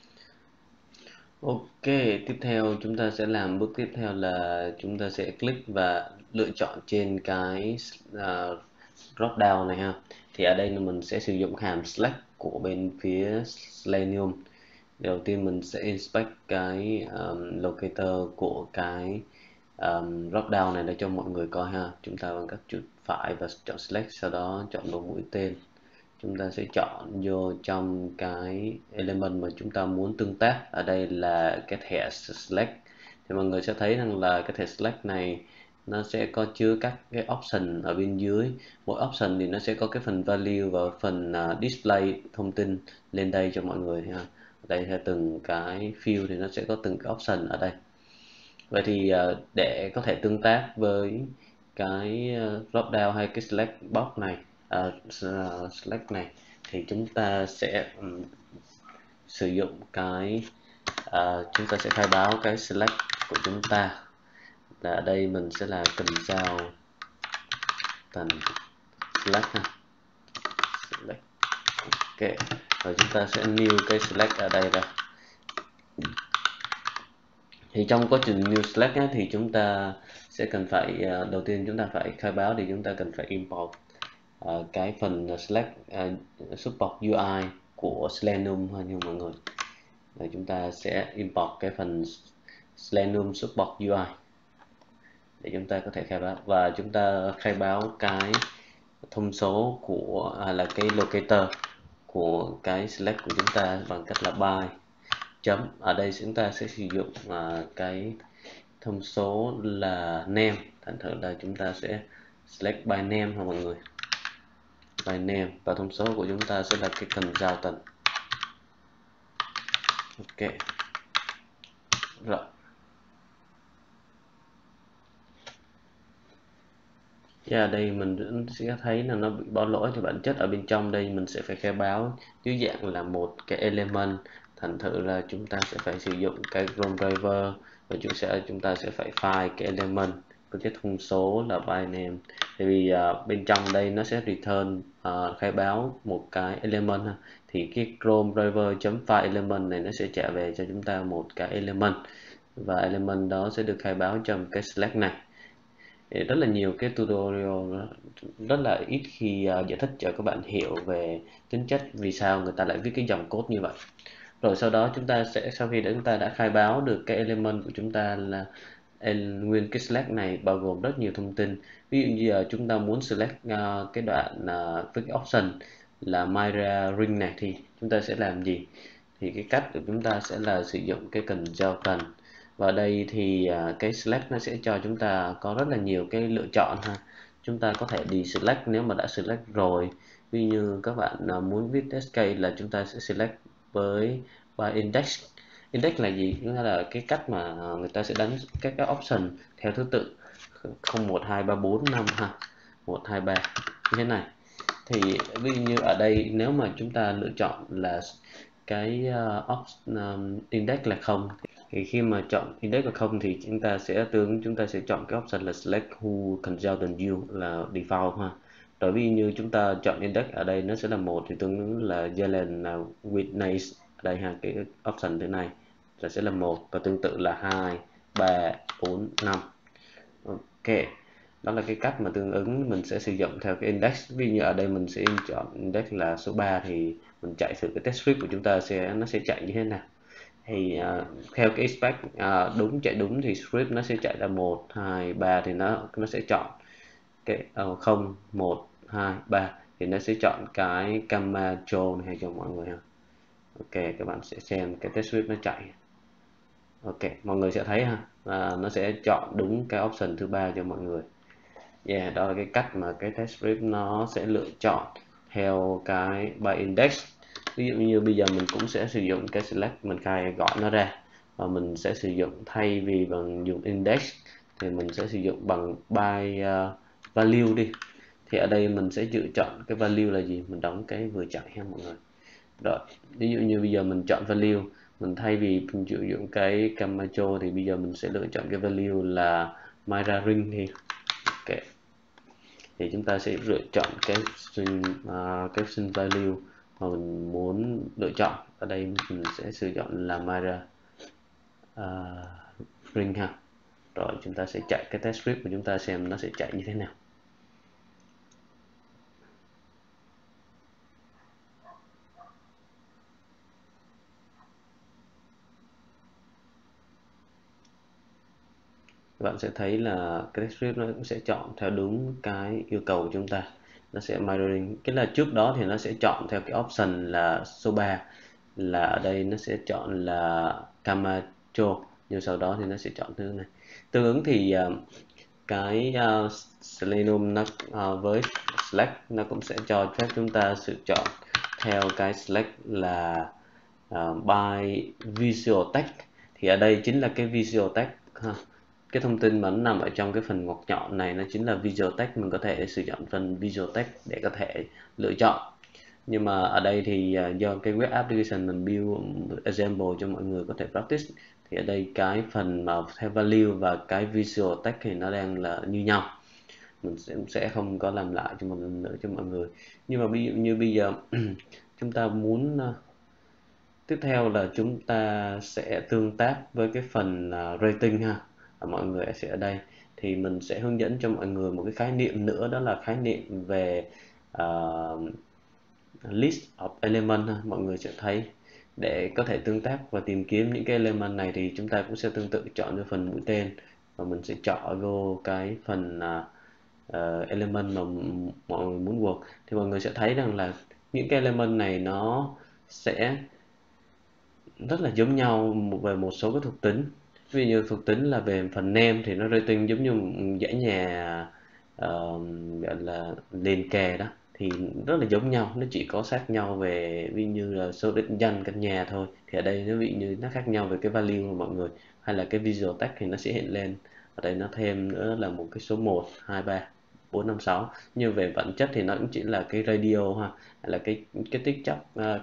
Ok, tiếp theo chúng ta sẽ làm bước tiếp theo là chúng ta sẽ click và lựa chọn trên cái drop down này ha. Thì ở đây là mình sẽ sử dụng hàm select của bên phía Selenium. Đầu tiên mình sẽ inspect cái locator của cái drop down này để cho mọi người coi ha. Chúng ta bằng cách chuột phải và chọn select, sau đó chọn đầu mũi tên. Chúng ta sẽ chọn vô trong cái element mà chúng ta muốn tương tác. Ở đây là cái thẻ select. Thì mọi người sẽ thấy rằng là cái thẻ select này nó sẽ có chứa các cái option ở bên dưới. Mỗi option thì nó sẽ có cái phần value và phần display thông tin lên đây cho mọi người ha. Ở đây là từng cái field thì nó sẽ có từng cái option ở đây. Vậy thì để có thể tương tác với cái drop down hay cái select box này, select này, thì chúng ta sẽ sử dụng cái chúng ta sẽ khai báo cái select của chúng ta là ở đây mình sẽ là cần giao tần select ha, select. Ok, rồi chúng ta sẽ new cái select ở đây ra. Thì trong quá trình new select á, thì chúng ta sẽ cần phải đầu tiên chúng ta phải khai báo thì chúng ta cần phải import cái phần select support UI của Selenium ha nha mọi người. Rồi chúng ta sẽ import cái phần Selenium support UI để chúng ta có thể khai báo, và chúng ta khai báo cái thông số của là cái locator của cái select của chúng ta bằng cách là by chấm. Ở đây chúng ta sẽ sử dụng cái thông số là name, thành thử là chúng ta sẽ select by name ha mọi người, by name, và thông số của chúng ta sẽ là cái cần giao tần. Ok rồi, ở đây mình sẽ thấy là nó bị báo lỗi. Thì bản chất ở bên trong đây mình sẽ phải khai báo dưới dạng là một cái element, thành thử là chúng ta sẽ phải sử dụng cái Chrome driver, và chúng ta sẽ phải file cái element với cái thông số là by name. Tại vì bên trong đây nó sẽ return khai báo một cái element ha. Thì cái Chrome driver chấm file element này nó sẽ trả về cho chúng ta một cái element, và element đó sẽ được khai báo trong cái select này. Rất là nhiều cái tutorial rất là ít khi giải thích cho các bạn hiểu về tính chất vì sao người ta lại viết cái dòng code như vậy. Rồi sau đó sau khi chúng ta đã khai báo được cái element của chúng ta là nguyên cái select này bao gồm rất nhiều thông tin. Ví dụ như chúng ta muốn select cái đoạn với cái option là Myra ring này thì chúng ta sẽ làm gì? Thì cái cách của chúng ta sẽ là sử dụng cái cần giao cần. Và đây thì cái select nó sẽ cho chúng ta có rất là nhiều cái lựa chọn ha. Chúng ta có thể deselect nếu mà đã select rồi. Ví như các bạn muốn viết test case là chúng ta sẽ select với by index. Index là gì? Chúng ta là cái cách mà người ta sẽ đánh các cái option theo thứ tự 0, 1, 2, 3, 4, 5 ha. 1, 2, 3 như thế này. Thì ví dụ như ở đây nếu mà chúng ta lựa chọn là cái index là 0, thì khi mà chọn index là 0 thì chúng ta sẽ chọn cái option là select who consultant you là default ha. Rồi ví dụ như chúng ta chọn index ở đây nó sẽ là 1 thì tương ứng là Jalen witness ở đây ha, cái option thế này là sẽ là 1, và tương tự là 2, 3, 4, 5. Ok, đó là cái cách mà tương ứng mình sẽ sử dụng theo cái index. Ví dụ như ở đây mình sẽ chọn index là số 3 thì mình chạy thử cái test script của chúng ta nó sẽ chạy như thế nào. thì theo cái spec đúng chạy đúng thì script nó sẽ chạy là 1 2 3 thì nó sẽ chọn cái 0 1 2 3 thì nó sẽ chọn cái Camacho này cho mọi người ha. Ok, các bạn sẽ xem cái test script nó chạy. Ok, mọi người sẽ thấy ha, nó sẽ chọn đúng cái option thứ ba cho mọi người. Yeah, đó là cái cách mà cái test script nó sẽ lựa chọn theo cái by index. Ví dụ như bây giờ mình cũng sẽ sử dụng cái select, mình khai gọi nó ra và mình sẽ sử dụng, thay vì bằng dùng index thì mình sẽ sử dụng bằng by value đi. Thì ở đây mình sẽ lựa chọn cái value là gì, mình đóng cái vừa chạy ha mọi người. Rồi, ví dụ như bây giờ mình chọn value, mình thay vì mình sử dụng cái Camacho thì bây giờ mình sẽ lựa chọn cái value là Myra Ring thì ok. Thì chúng ta sẽ lựa chọn cái string value mà mình muốn lựa chọn. Ở đây mình sẽ sử dụng là Myra Ring ha. Rồi chúng ta sẽ chạy cái test script của chúng ta xem nó sẽ chạy như thế nào. Các bạn sẽ thấy là cái script nó cũng sẽ chọn theo đúng cái yêu cầu của chúng ta. Nó sẽ mirroring, cái là trước đó thì nó sẽ chọn theo cái option là số 3, là ở đây nó sẽ chọn là Camacho, nhưng sau đó thì nó sẽ chọn thứ này. Tương ứng thì cái Selenium nó với select nó cũng sẽ cho phép chúng ta sự chọn theo cái select là by visual text. Thì ở đây chính là cái visual text ha. Cái thông tin mà nó nằm ở trong cái phần ngoặc nhọn này nó chính là visual text, mình có thể sử dụng phần visual text để có thể lựa chọn. Nhưng mà ở đây thì do cái web application mình build example cho mọi người có thể practice, thì ở đây cái phần mà theo value và cái visual text thì nó đang là như nhau, mình sẽ không có làm lại cho một lần nữa cho mọi người. Nhưng mà ví dụ như bây giờ chúng ta muốn tiếp theo là chúng ta sẽ tương tác với cái phần rating ha. Mọi người sẽ ở đây thì mình sẽ hướng dẫn cho mọi người một cái khái niệm nữa, đó là khái niệm về list of element ha. Mọi người sẽ thấy để có thể tương tác và tìm kiếm những cái element này thì chúng ta cũng sẽ tương tự chọn cho phần mũi tên và mình sẽ chọn vô cái phần element mà mọi người muốn work. Thì mọi người sẽ thấy rằng là những cái element này nó sẽ rất là giống nhau về một số cái thuộc tính. Ví dụ như thuộc tính là về phần name thì nó rating giống như dãy nhà gọi là liền kề đó, thì rất là giống nhau, nó chỉ có khác nhau về ví như là số định danh căn nhà thôi. Thì ở đây nó ví như nó khác nhau về cái value của mọi người, hay là cái visual text thì nó sẽ hiện lên ở đây, nó thêm nữa là một cái số 1 2 3 4 5 6. Nhưng về bản chất thì nó cũng chỉ là cái radio ha, hay là cái tích chấp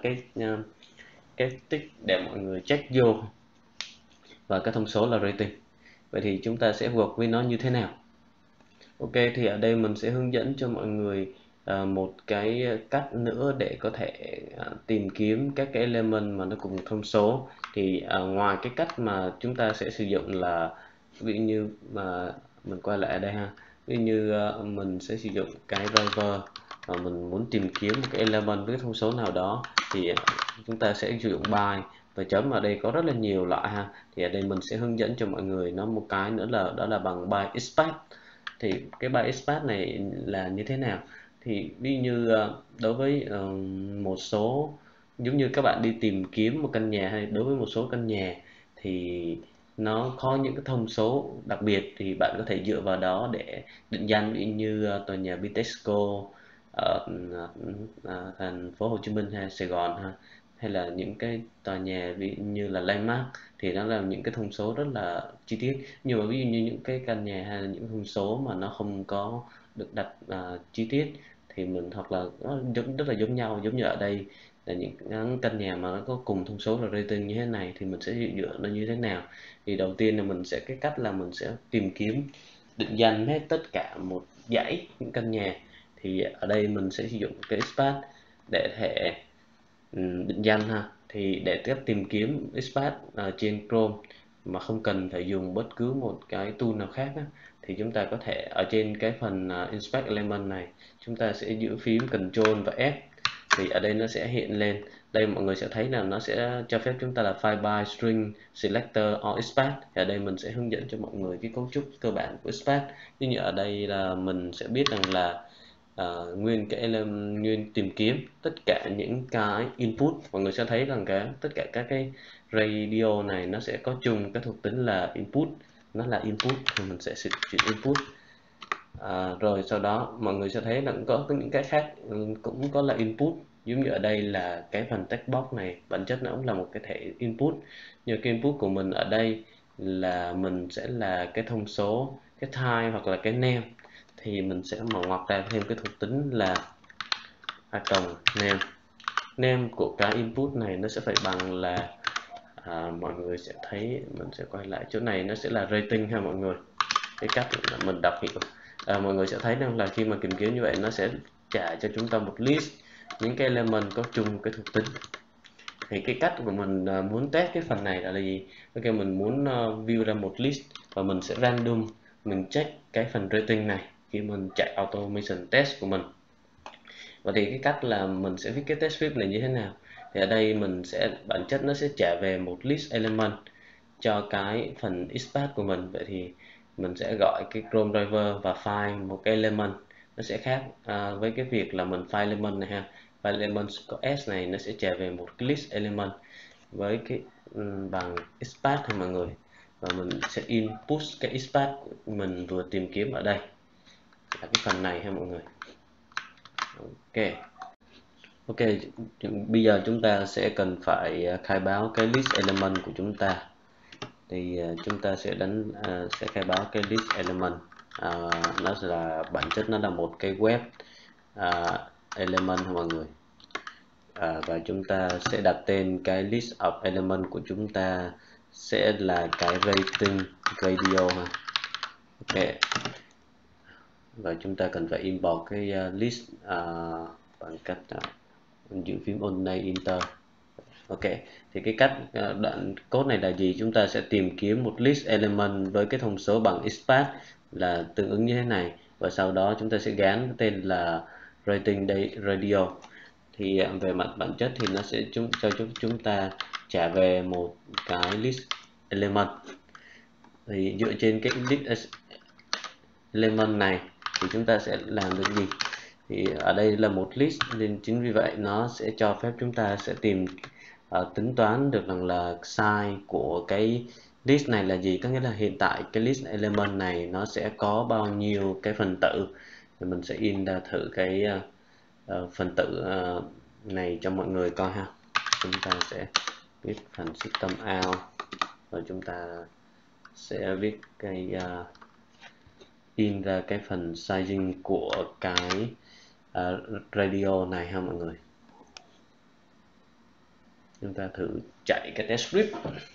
cái tích để mọi người check vô, và cái thông số là rating. Vậy thì chúng ta sẽ work với nó như thế nào? Ok, thì ở đây mình sẽ hướng dẫn cho mọi người một cái cách nữa để có thể tìm kiếm các cái element mà nó cùng thông số. Thì ngoài cái cách mà chúng ta sẽ sử dụng là ví dụ như mà mình quay lại ở đây ha, ví dụ như mình sẽ sử dụng cái driver và mình muốn tìm kiếm một cái element với thông số nào đó thì chúng ta sẽ sử dụng by, và chấm ở đây có rất là nhiều loại ha. Thì ở đây mình sẽ hướng dẫn cho mọi người nó một cái nữa là đó là bằng by expand. Thì cái by expand này là như thế nào? Thì ví như đối với một số, giống như các bạn đi tìm kiếm một căn nhà, hay đối với một số căn nhà thì nó có những cái thông số đặc biệt, thì bạn có thể dựa vào đó để định danh, ví dụ như tòa nhà Bitexco ở thành phố Hồ Chí Minh hay Sài Gòn ha, hay là những cái tòa nhà ví dụ như là Landmark, thì nó là những cái thông số rất là chi tiết. Nhưng mà ví dụ như những cái căn nhà hay là những thông số mà nó không có được đặt chi tiết thì mình, hoặc là nó rất là giống nhau, giống như ở đây là những căn nhà mà nó có cùng thông số là rating như thế này thì mình sẽ dựa nó như thế nào. Thì đầu tiên là mình sẽ, cái cách là mình sẽ tìm kiếm định danh hết tất cả một dãy những căn nhà. Thì ở đây mình sẽ sử dụng cái expand để thể định danh ha. Thì để tiếp tìm kiếm expand trên Chrome mà không cần phải dùng bất cứ một cái tool nào khác á, thì chúng ta có thể ở trên cái phần inspect element này, chúng ta sẽ giữ phím Ctrl và F thì ở đây nó sẽ hiện lên. Đây mọi người sẽ thấy là nó sẽ cho phép chúng ta là file by string selector or XPath. Thì ở đây mình sẽ hướng dẫn cho mọi người cái cấu trúc cơ bản của XPath. Như ở đây là mình sẽ biết rằng là nguyên cái element, nguyên tìm kiếm tất cả những cái input. Mọi người sẽ thấy rằng tất cả các cái radio này nó sẽ có chung cái thuộc tính là input, nó là input thì mình sẽ chuyển input. Rồi sau đó mọi người sẽ thấy là cũng có những cái khác cũng có là input, giống như ở đây là cái phần text box này bản chất nó cũng là một cái thẻ input, nhưng cái input của mình ở đây là mình sẽ là cái thông số, cái type hoặc là cái name, thì mình sẽ mở ngoặc ra thêm cái thuộc tính là name. Name của cái input này nó sẽ phải bằng là mọi người sẽ thấy, mình sẽ quay lại chỗ này, nó sẽ là rating ha mọi người. Cái cách là mình đọc hiểu, mọi người sẽ thấy rằng là khi mà tìm kiếm như vậy nó sẽ trả cho chúng ta một list những cái element có chung cái thuộc tính. Thì cái cách của mình muốn test cái phần này là gì? Ok, mình muốn view ra một list và mình sẽ random mình check cái phần rating này khi mình chạy automation test của mình. Và thì cái cách là mình sẽ viết cái test script này như thế nào? Thì ở đây mình sẽ, bản chất nó sẽ trả về một list element cho cái phần XPath của mình. Vậy thì mình sẽ gọi cái Chrome driver và file một cái element. Nó sẽ khác với cái việc là mình file element này ha. File element có s này nó sẽ trả về một cái list element với cái bằng XPath thôi mọi người. Và mình sẽ input cái XPath mình vừa tìm kiếm ở đây là cái phần này ha mọi người. Ok. Ok, bây giờ chúng ta sẽ cần phải khai báo cái list element của chúng ta. Thì chúng ta sẽ sẽ khai báo cái list element. Nó là bản chất nó là một cái web element mọi người. Và chúng ta sẽ đặt tên cái list of element của chúng ta sẽ là cái rating radio ha. Ok. Và chúng ta cần phải import cái list bằng cách giữ phím Alt Enter. Ok, thì cái cách đoạn code này là gì? Chúng ta sẽ tìm kiếm một list element với cái thông số bằng XPath là tương ứng như thế này, và sau đó chúng ta sẽ gán cái tên là rating radio. Thì về mặt bản chất thì nó sẽ cho chúng ta trả về một cái list element. Thì dựa trên cái list element này thì chúng ta sẽ làm được gì? Thì ở đây là một list nên chính vì vậy nó sẽ cho phép chúng ta sẽ tính toán được rằng là size của cái list này là gì, có nghĩa là hiện tại cái list element này nó sẽ có bao nhiêu cái phần tử. Thì mình sẽ in ra thử cái phần tử này cho mọi người coi ha. Chúng ta sẽ viết phần system out và chúng ta sẽ viết cái in ra cái phần sizing của cái radio này ha mọi người. Chúng ta thử chạy cái test script.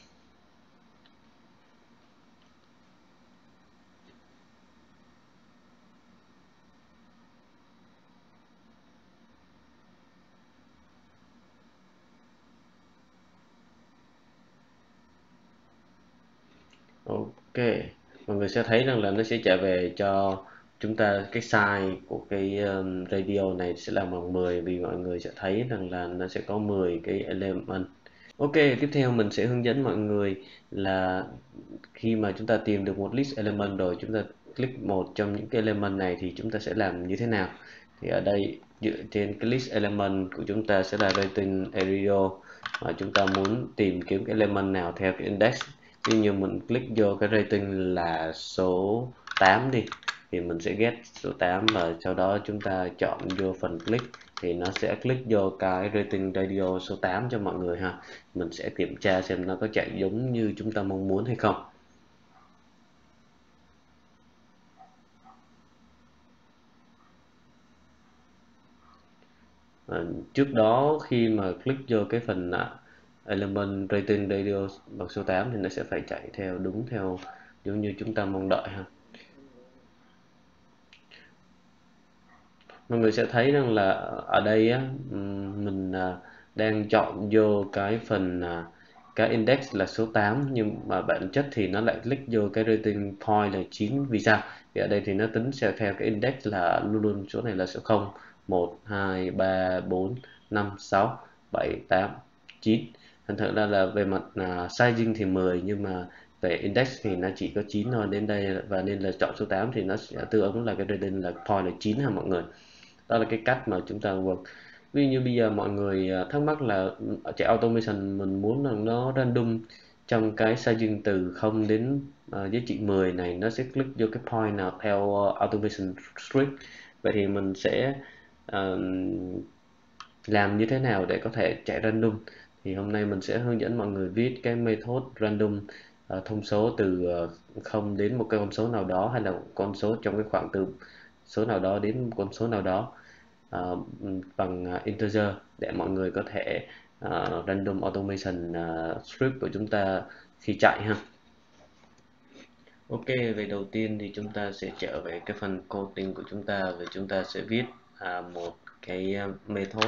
Ok, mọi người sẽ thấy rằng là nó sẽ trả về cho chúng ta cái size của cái radio này sẽ là bằng 10, vì mọi người sẽ thấy rằng là nó sẽ có 10 cái element. Ok, tiếp theo mình sẽ hướng dẫn mọi người là khi mà chúng ta tìm được một list element rồi, chúng ta click một trong những cái element này thì chúng ta sẽ làm như thế nào. Thì ở đây dựa trên cái list element của chúng ta sẽ là rating area, và chúng ta muốn tìm kiếm cái element nào theo cái index. Ví như mình click vô cái rating là số 8 đi, thì mình sẽ get số 8 và sau đó chúng ta chọn vô phần click thì nó sẽ click vô cái rating radio số 8 cho mọi người ha. Mình sẽ kiểm tra xem nó có chạy giống như chúng ta mong muốn hay không. Trước đó khi mà click vô cái phần element rating radio bằng số 8 thì nó sẽ phải chạy theo đúng theo giống như chúng ta mong đợi ha. Mọi người sẽ thấy rằng là ở đây á, mình đang chọn vô cái phần cái index là số 8, nhưng mà bản chất thì nó lại click vô cái rating point là 9. Vì sao? Thì ở đây thì nó tính theo cái index là luôn luôn số này là số 0, 1, 2, 3, 4, 5, 6, 7, 8, 9. Thành thử ra là về mặt sizing thì 10, nhưng mà về index thì nó chỉ có 9 thôi. Đến đây và nên là chọn số 8 thì nó sẽ tương ứng là cái rating là point là 9 ha mọi người. Đó là cái cách mà chúng ta work. Ví dụ như bây giờ mọi người thắc mắc là ở chạy automation mình muốn là nó random trong cái sizing từ 0 đến giá trị 10 này, nó sẽ click vô cái point nào theo automation script. Vậy thì mình sẽ làm như thế nào để có thể chạy random. Thì hôm nay mình sẽ hướng dẫn mọi người viết cái method random thông số từ 0 đến một cái con số nào đó, hay là một con số trong cái khoảng từ số nào đó đến một con số nào đó bằng integer, để mọi người có thể random automation script của chúng ta khi chạy ha. Ok, về đầu tiên thì chúng ta sẽ trở về cái phần coding của chúng ta, và chúng ta sẽ viết một cái method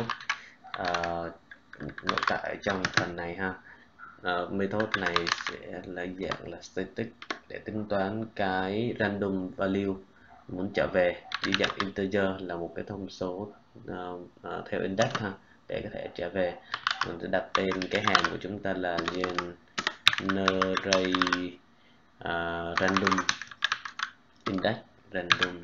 nội tại trong phần này ha. Method này sẽ là dạng là static để tính toán cái random value muốn trở về dưới dạng integer, là một cái thông số theo index ha, để có thể trở về. Mình sẽ đặt tên cái hàm của chúng ta là generate random index, random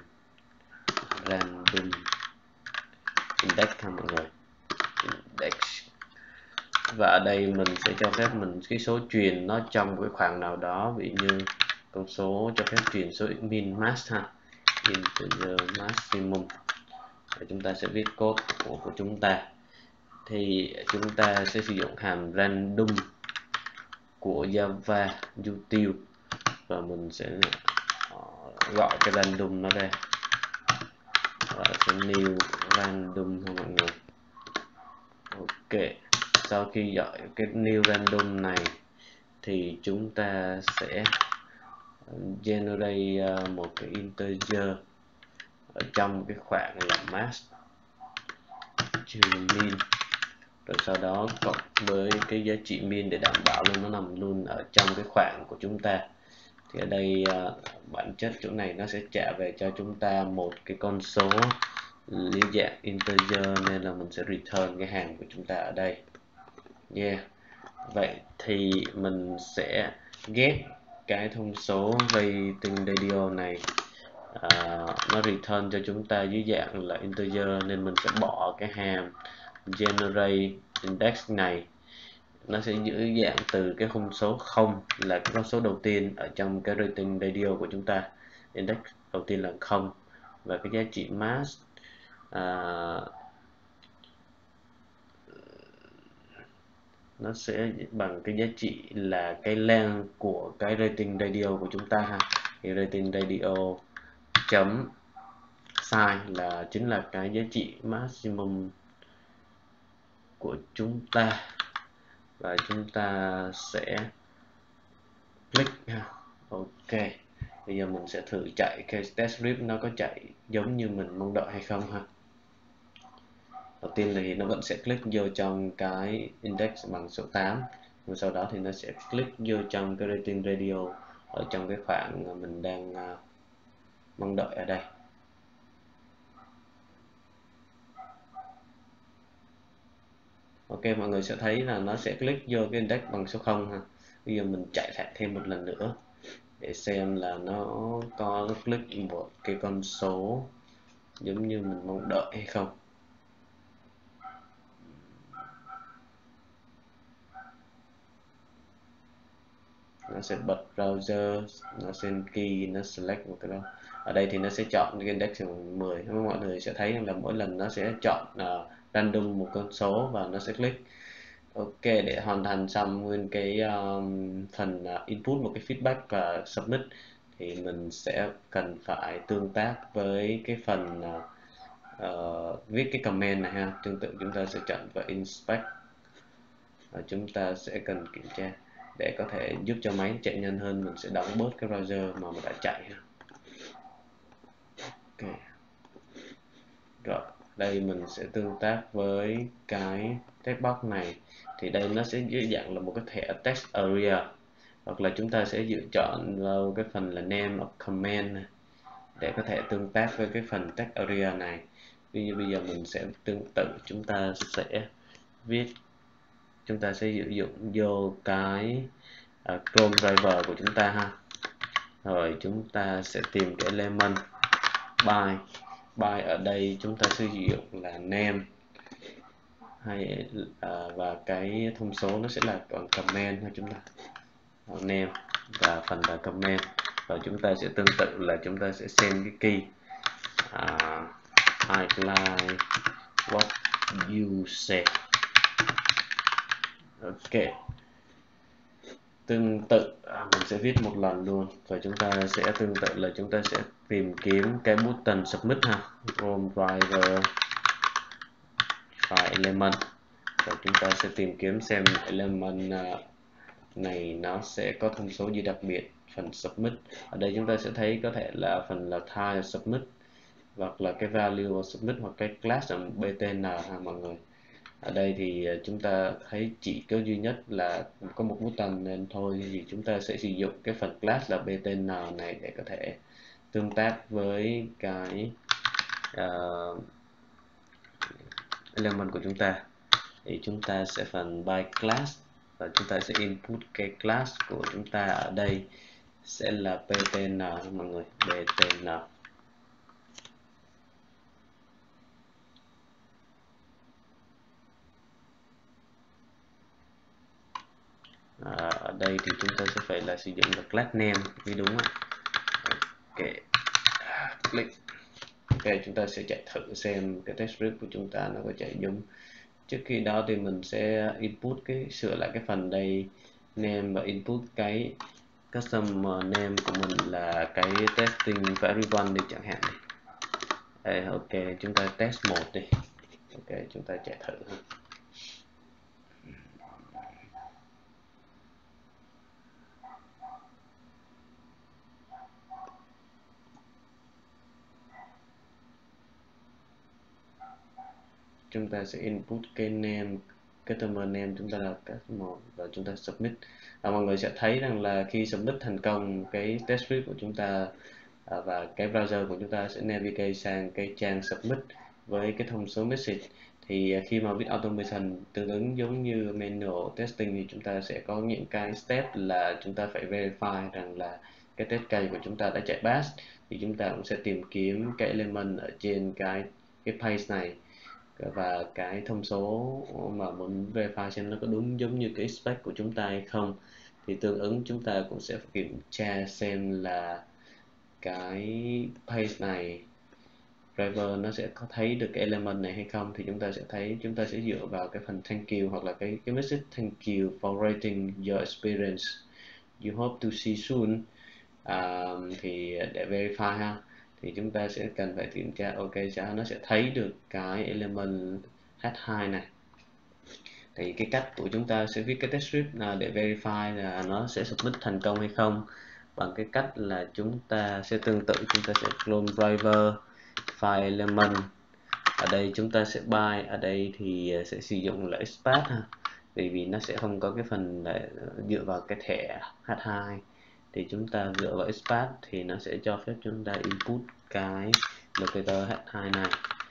index ha mọi người, index. Và ở đây mình sẽ cho phép mình cái số truyền nó trong cái khoảng nào đó, ví dụ như con số cho phép truyền số min max ha, integer maximum. Và chúng ta sẽ viết code của chúng ta. Thì chúng ta sẽ sử dụng hàm random của Java util, và mình sẽ gọi cái random nó ra và sẽ new random thôi mọi người. Ok, sau khi gọi cái new random này thì chúng ta sẽ generate một cái integer ở trong cái khoảng là max trừ min, rồi sau đó cộng với cái giá trị min để đảm bảo luôn nó nằm luôn ở trong cái khoảng của chúng ta. Thì ở đây bản chất chỗ này nó sẽ trả về cho chúng ta một cái con số lý dạng integer, nên là mình sẽ return cái hàm của chúng ta ở đây. Vậy thì mình sẽ ghép cái thông số rating radio này, nó return cho chúng ta dưới dạng là integer, nên mình sẽ bỏ cái hàm generate index này. Nó sẽ giữ dạng từ cái khung số 0 là cái con số đầu tiên ở trong cái rating radio của chúng ta. Index đầu tiên là 0, và cái giá trị max nó sẽ bằng cái giá trị là cái length của cái rating radio của chúng ta ha. Thì rating radio chấm size là chính là cái giá trị maximum của chúng ta, và chúng ta sẽ click ha. Ok, bây giờ mình sẽ thử chạy cái test script nó có chạy giống như mình mong đợi hay không ha. Đầu tiên thì nó vẫn sẽ click vô trong cái index bằng số 8, và sau đó thì nó sẽ click vô trong cái rating radio ở trong cái khoảng mà mình đang mong đợi ở đây. Ok, mọi người sẽ thấy là nó sẽ click vô cái index bằng số 0 ha. Bây giờ mình chạy lại thêm một lần nữa để xem là nó có click một cái con số giống như mình mong đợi hay không. Nó sẽ bật browser, nó send key, nó select một cái đó. Ở đây thì nó sẽ chọn cái index 10. Mọi người sẽ thấy là mỗi lần nó sẽ chọn random một con số và nó sẽ click. Ok, để hoàn thành xong nguyên cái phần input một cái feedback và submit, thì mình sẽ cần phải tương tác với cái phần viết cái comment này ha. Tương tự chúng ta sẽ chọn vào inspect, và chúng ta sẽ cần kiểm tra để có thể giúp cho máy chạy nhanh hơn. Mình sẽ đóng bớt cái browser mà mình đã chạy ha. Ok, rồi đây mình sẽ tương tác với cái text box này. Thì đây nó sẽ dưới dạng là một cái thẻ text area, hoặc là chúng ta sẽ chọn vào cái phần là name of command này, để có thể tương tác với cái phần text area này. bây giờ mình sẽ tương tự, chúng ta sẽ sử dụng vô cái Chrome driver của chúng ta ha. Rồi chúng ta sẽ tìm cái element by ở đây chúng ta sử dụng là name và cái thông số nó sẽ là còn comment thôi, chúng ta name và phần là comment. Và chúng ta sẽ tương tự là chúng ta sẽ xem cái key I like what you say. Ok, tương tự mình sẽ viết một lần luôn, và chúng ta sẽ tương tự là chúng ta sẽ tìm kiếm cái button submit ha, Chrome driver file element, và chúng ta sẽ tìm kiếm xem element này nó sẽ có thông số gì đặc biệt. Phần submit ở đây chúng ta sẽ thấy có thể là phần là type submit, hoặc là cái value submit, hoặc cái class là btn ha mọi người. Ở đây thì chúng ta thấy chỉ có duy nhất là có một button nên thôi, thì chúng ta sẽ sử dụng cái phần class là btn này để có thể tương tác với cái element của chúng ta. Thì chúng ta sẽ phần by class, và chúng ta sẽ input cái class của chúng ta ở đây sẽ là btn mọi người, btn. Ở đây thì chúng ta sẽ phải là sử dụng là class name vì đúng ạ. Ok, click. Ok, chúng ta sẽ chạy thử xem cái test script của chúng ta nó có chạy đúng. Trước khi đó thì mình sẽ input sửa lại cái phần đây name, và input cái custom name của mình là cái testing for everyone đi chẳng hạn này. Đây, ok, chúng ta test 1 đi. Ok, chúng ta chạy thử. Chúng ta sẽ input cái name, customer name chúng ta là customer, và chúng ta submit. Mọi người sẽ thấy rằng là khi submit thành công cái test script của chúng ta, và cái browser của chúng ta sẽ navigate sang cái trang submit với cái thông số message. Thì khi mà viết automation tương ứng giống như manual testing thì chúng ta sẽ có những cái step là chúng ta phải verify rằng là cái test case của chúng ta đã chạy pass. Thì chúng ta cũng sẽ tìm kiếm cái element ở trên cái page này, và cái thông số mà muốn verify xem nó có đúng giống như cái spec của chúng ta hay không. Thì tương ứng chúng ta cũng sẽ kiểm tra xem là cái page này driver nó sẽ có thấy được cái element này hay không. Thì chúng ta sẽ thấy, chúng ta sẽ dựa vào cái phần thank you, hoặc là cái message thank you for rating your experience, you hope to see soon, thì để verify ha, thì chúng ta sẽ cần phải kiểm tra ok sao nó sẽ thấy được cái element h2 này. Thì cái cách của chúng ta sẽ viết cái test script để verify là nó sẽ submit thành công hay không, bằng cái cách là chúng ta sẽ tương tự, chúng ta sẽ clone driver file element. Ở đây chúng ta sẽ buy, ở đây thì sẽ sử dụng là expat ha, vì nó sẽ không có cái phần để dựa vào cái thẻ H2. Thì chúng ta dựa vào expat thì nó sẽ cho phép chúng ta input cái locator H2 này,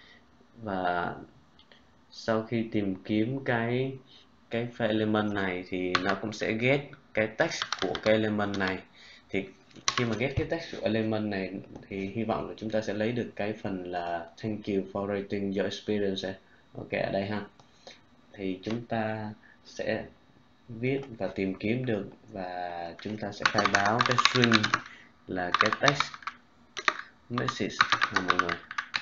và sau khi tìm kiếm cái file element này thì nó cũng sẽ get cái text của cái element này. Thì khi mà get cái text của element này thì hy vọng là chúng ta sẽ lấy được cái phần là thank you for rating your experience. Ok, ở đây ha, thì chúng ta sẽ viết và tìm kiếm được, và chúng ta sẽ khai báo cái string là cái text message mọi người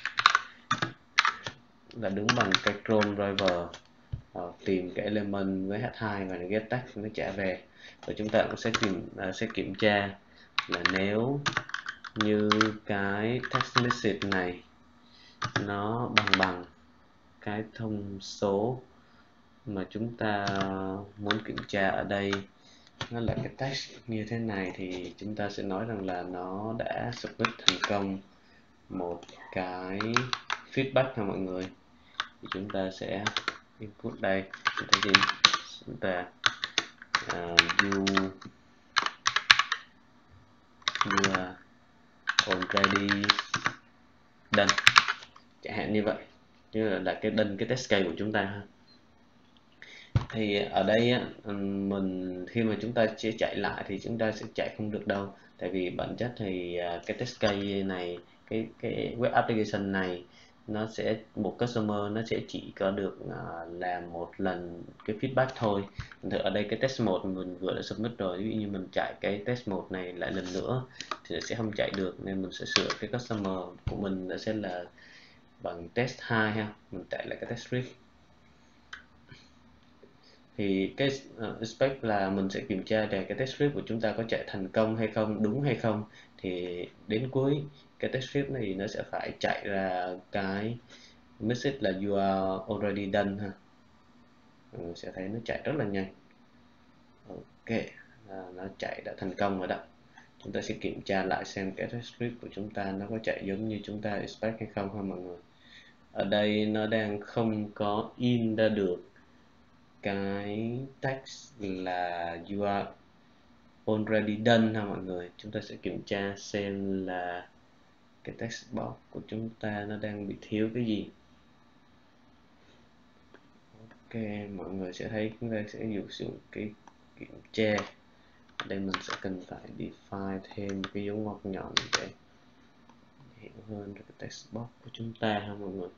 là đúng bằng cái Chrome driver tìm cái element với h2 và get text nó trả về. Và chúng ta cũng sẽ kiểm tra là nếu như cái text message này nó bằng cái thông số mà chúng ta muốn kiểm tra ở đây, nó là cái text như thế này, thì chúng ta sẽ nói rằng là nó đã submit thành công một cái feedback nha mọi người. Thì chúng ta sẽ input đây, chúng ta you are already done. chẳng hạn như vậy, như là cái cái test case của chúng ta ha. Thì ở đây á, mình khi mà chúng ta sẽ chạy lại thì chúng ta sẽ chạy không được đâu, tại vì bản chất thì cái test case này, cái web application này, nó sẽ một customer nó sẽ chỉ có được làm một lần cái feedback thôi. Thì ở đây cái test 1 mình vừa đã submit rồi, ví dụ như mình chạy cái test 1 này lại lần nữa thì nó sẽ không chạy được, nên mình sẽ sửa cái customer của mình, nó sẽ là bằng test 2 ha, mình chạy lại cái test script. Thì cái expect là mình sẽ kiểm tra về cái test script của chúng ta có chạy thành công hay không, đúng hay không. Thì đến cuối cái test script này nó sẽ phải chạy ra cái message là you are already done ha. Mình sẽ thấy nó chạy rất là nhanh. Ok, nó chạy đã thành công rồi đó. Chúng ta sẽ kiểm tra lại xem cái test script của chúng ta nó có chạy giống như chúng ta expect hay không ha mọi người. Ở đây nó đang không có in ra được cái text là you are already done ha mọi người. Chúng ta sẽ kiểm tra xem là cái text box của chúng ta nó đang bị thiếu cái gì. Ok, mọi người sẽ thấy chúng ta sẽ dùng cái kiểm tra. Ở đây mình sẽ cần phải define thêm cái dấu ngoặc nhọn để hiểu hơn cái text box của chúng ta ha mọi người.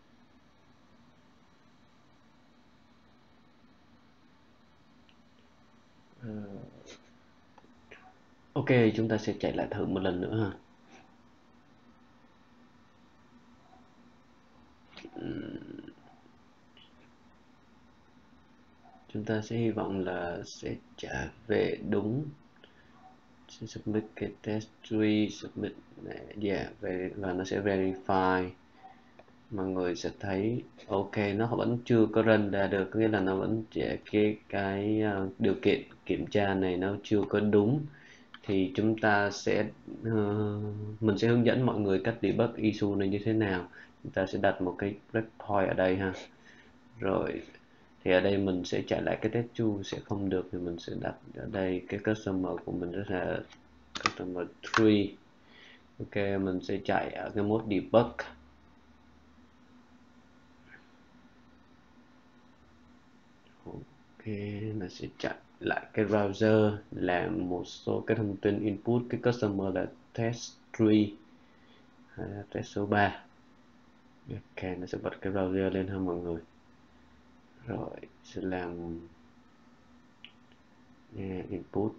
Ok, chúng ta sẽ chạy lại thử một lần nữa ha. Chúng ta sẽ hy vọng là sẽ trả về đúng. Submit cái test tree, submit này, và nó sẽ verify. Mọi người sẽ thấy ok, nó vẫn chưa có run ra được, có nghĩa là nó vẫn chỉ cái điều kiện kiểm tra này nó chưa có đúng. Thì chúng ta sẽ mình sẽ hướng dẫn mọi người cách debug issue này như thế nào. Chúng ta sẽ đặt một cái breakpoint ở đây ha. Rồi thì ở đây mình sẽ chạy lại cái test tool sẽ không được, thì mình sẽ đặt ở đây cái customer của mình rất là customer 3. Ok, mình sẽ chạy ở cái mode debug. Ok, nó sẽ chạy lại cái browser, làm một số cái thông tin input cái customer là test 3, test số 3. Ok, nó sẽ bật cái browser lên ha mọi người. Rồi sẽ làm input.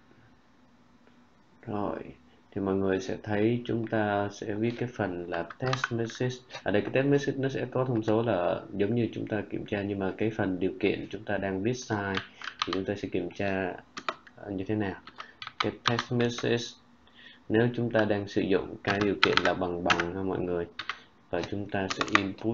Rồi thì mọi người sẽ thấy chúng ta sẽ viết cái phần là test message. Ở đây cái test message nó sẽ có thông số là giống như chúng ta kiểm tra, nhưng mà cái phần điều kiện chúng ta đang viết sai, thì chúng ta sẽ kiểm tra như thế nào. Cái test message, nếu chúng ta đang sử dụng cái điều kiện là bằng bằng ha mọi người, và chúng ta sẽ input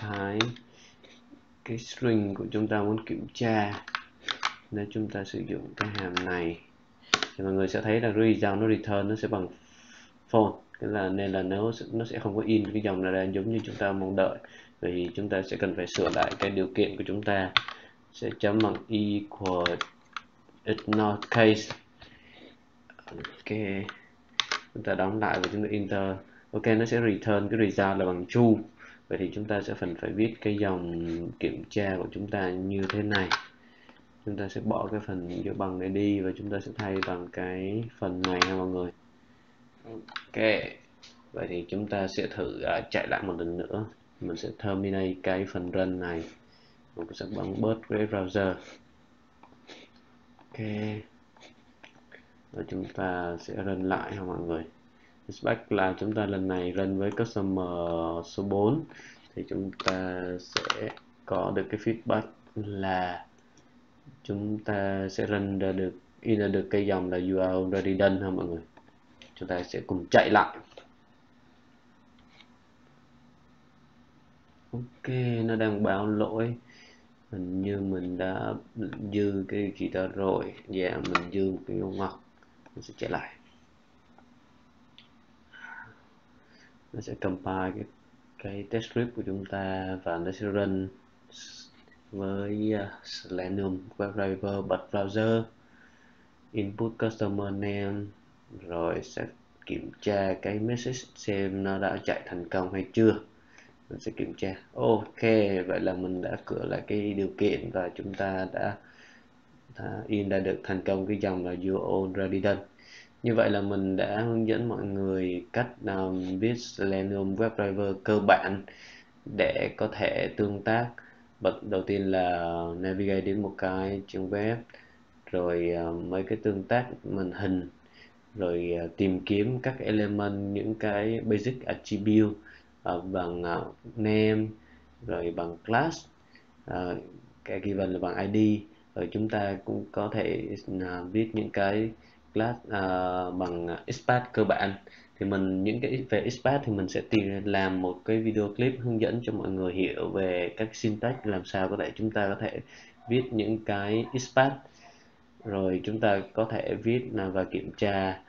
cái string của chúng ta muốn kiểm tra. Nếu chúng ta sử dụng cái hàm này thì mọi người sẽ thấy là result nó return nó sẽ bằng false, nên là nó sẽ không có in cái dòng này ra giống như chúng ta mong đợi. Vậy thì chúng ta sẽ cần phải sửa lại cái điều kiện của chúng ta, sẽ chấm bằng equal ignore case. Ok, chúng ta đóng lại và chúng ta enter. Ok, nó sẽ return cái result là bằng true. Vậy thì chúng ta sẽ phải viết cái dòng kiểm tra của chúng ta như thế này. Chúng ta sẽ bỏ cái phần dấu bằng này đi và chúng ta sẽ thay bằng cái phần này nha mọi người. Ok, vậy thì chúng ta sẽ thử chạy lại một lần nữa. Mình sẽ terminate cái phần run này, mình sẽ bấm bớt cái browser. Ok, và chúng ta sẽ run lại ha mọi người. Expect là chúng ta lần này run với customer số 4 thì chúng ta sẽ có được cái feedback là chúng ta sẽ run ra được, in ra được cái dòng là you are already done ha mọi người. Chúng ta sẽ cùng chạy lại. Ok, nó đang báo lỗi, hình như mình đã dư cái gì đó rồi. Mình dư một cái dấu ngoặc. Mình sẽ chạy lại, nó sẽ compile cái test script của chúng ta và nó sẽ run với Selenium WebDriver, bật browser, input customer name, rồi sẽ kiểm tra cái message xem nó đã chạy thành công hay chưa. mình sẽ kiểm tra. Ok, vậy là mình đã sửa lại cái điều kiện và chúng ta đã in ra được thành công cái dòng là You already done. Như vậy là mình đã hướng dẫn mọi người cách viết Selenium WebDriver cơ bản để có thể tương tác. Đầu tiên là navigate đến một cái trang web, rồi mấy cái tương tác màn hình, rồi tìm kiếm các element, những cái basic attribute bằng name, rồi bằng class, cái given là bằng ID. Rồi chúng ta cũng có thể viết những cái class bằng XPath cơ bản. Thì những cái về XPath thì mình sẽ làm một cái video clip hướng dẫn cho mọi người hiểu về các syntax, làm sao chúng ta có thể viết những cái XPath, rồi chúng ta có thể viết và kiểm tra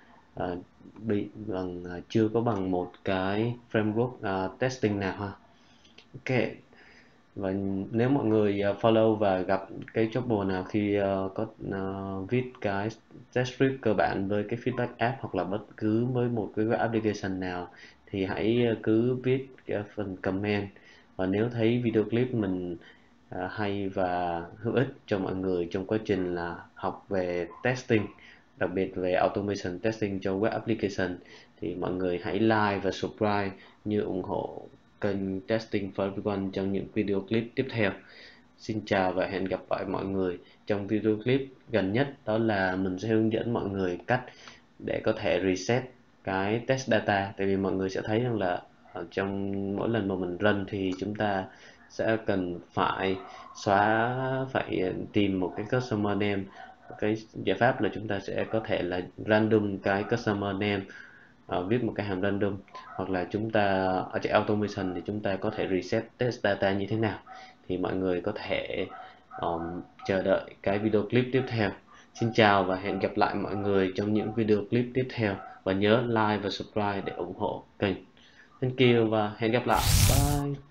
chưa có bằng một cái framework testing nào ha. Ok, và nếu mọi người follow và gặp cái trouble nào khi có viết cái test script cơ bản với cái feedback app hoặc là bất cứ với một cái web application nào, thì hãy cứ viết phần comment. Và nếu thấy video clip mình hay và hữu ích cho mọi người trong quá trình là học về testing, đặc biệt về automation testing cho web application, thì mọi người hãy like và subscribe như ủng hộ kênh Testing for Everyone trong những video clip tiếp theo. Xin chào và hẹn gặp lại mọi người trong video clip gần nhất. Đó là mình sẽ hướng dẫn mọi người cách để có thể reset cái test data. Tại vì mọi người sẽ thấy rằng là trong mỗi lần mà mình run thì chúng ta sẽ cần phải phải tìm một cái customer name. Cái giải pháp là chúng ta sẽ có thể là random cái customer name, viết một cái hàm random, hoặc là chúng ta ở chạy automation thì chúng ta có thể reset test data như thế nào. Thì mọi người có thể chờ đợi cái video clip tiếp theo. Xin chào và hẹn gặp lại mọi người trong những video clip tiếp theo, và nhớ like và subscribe để ủng hộ kênh. Thank you và hẹn gặp lại. Bye.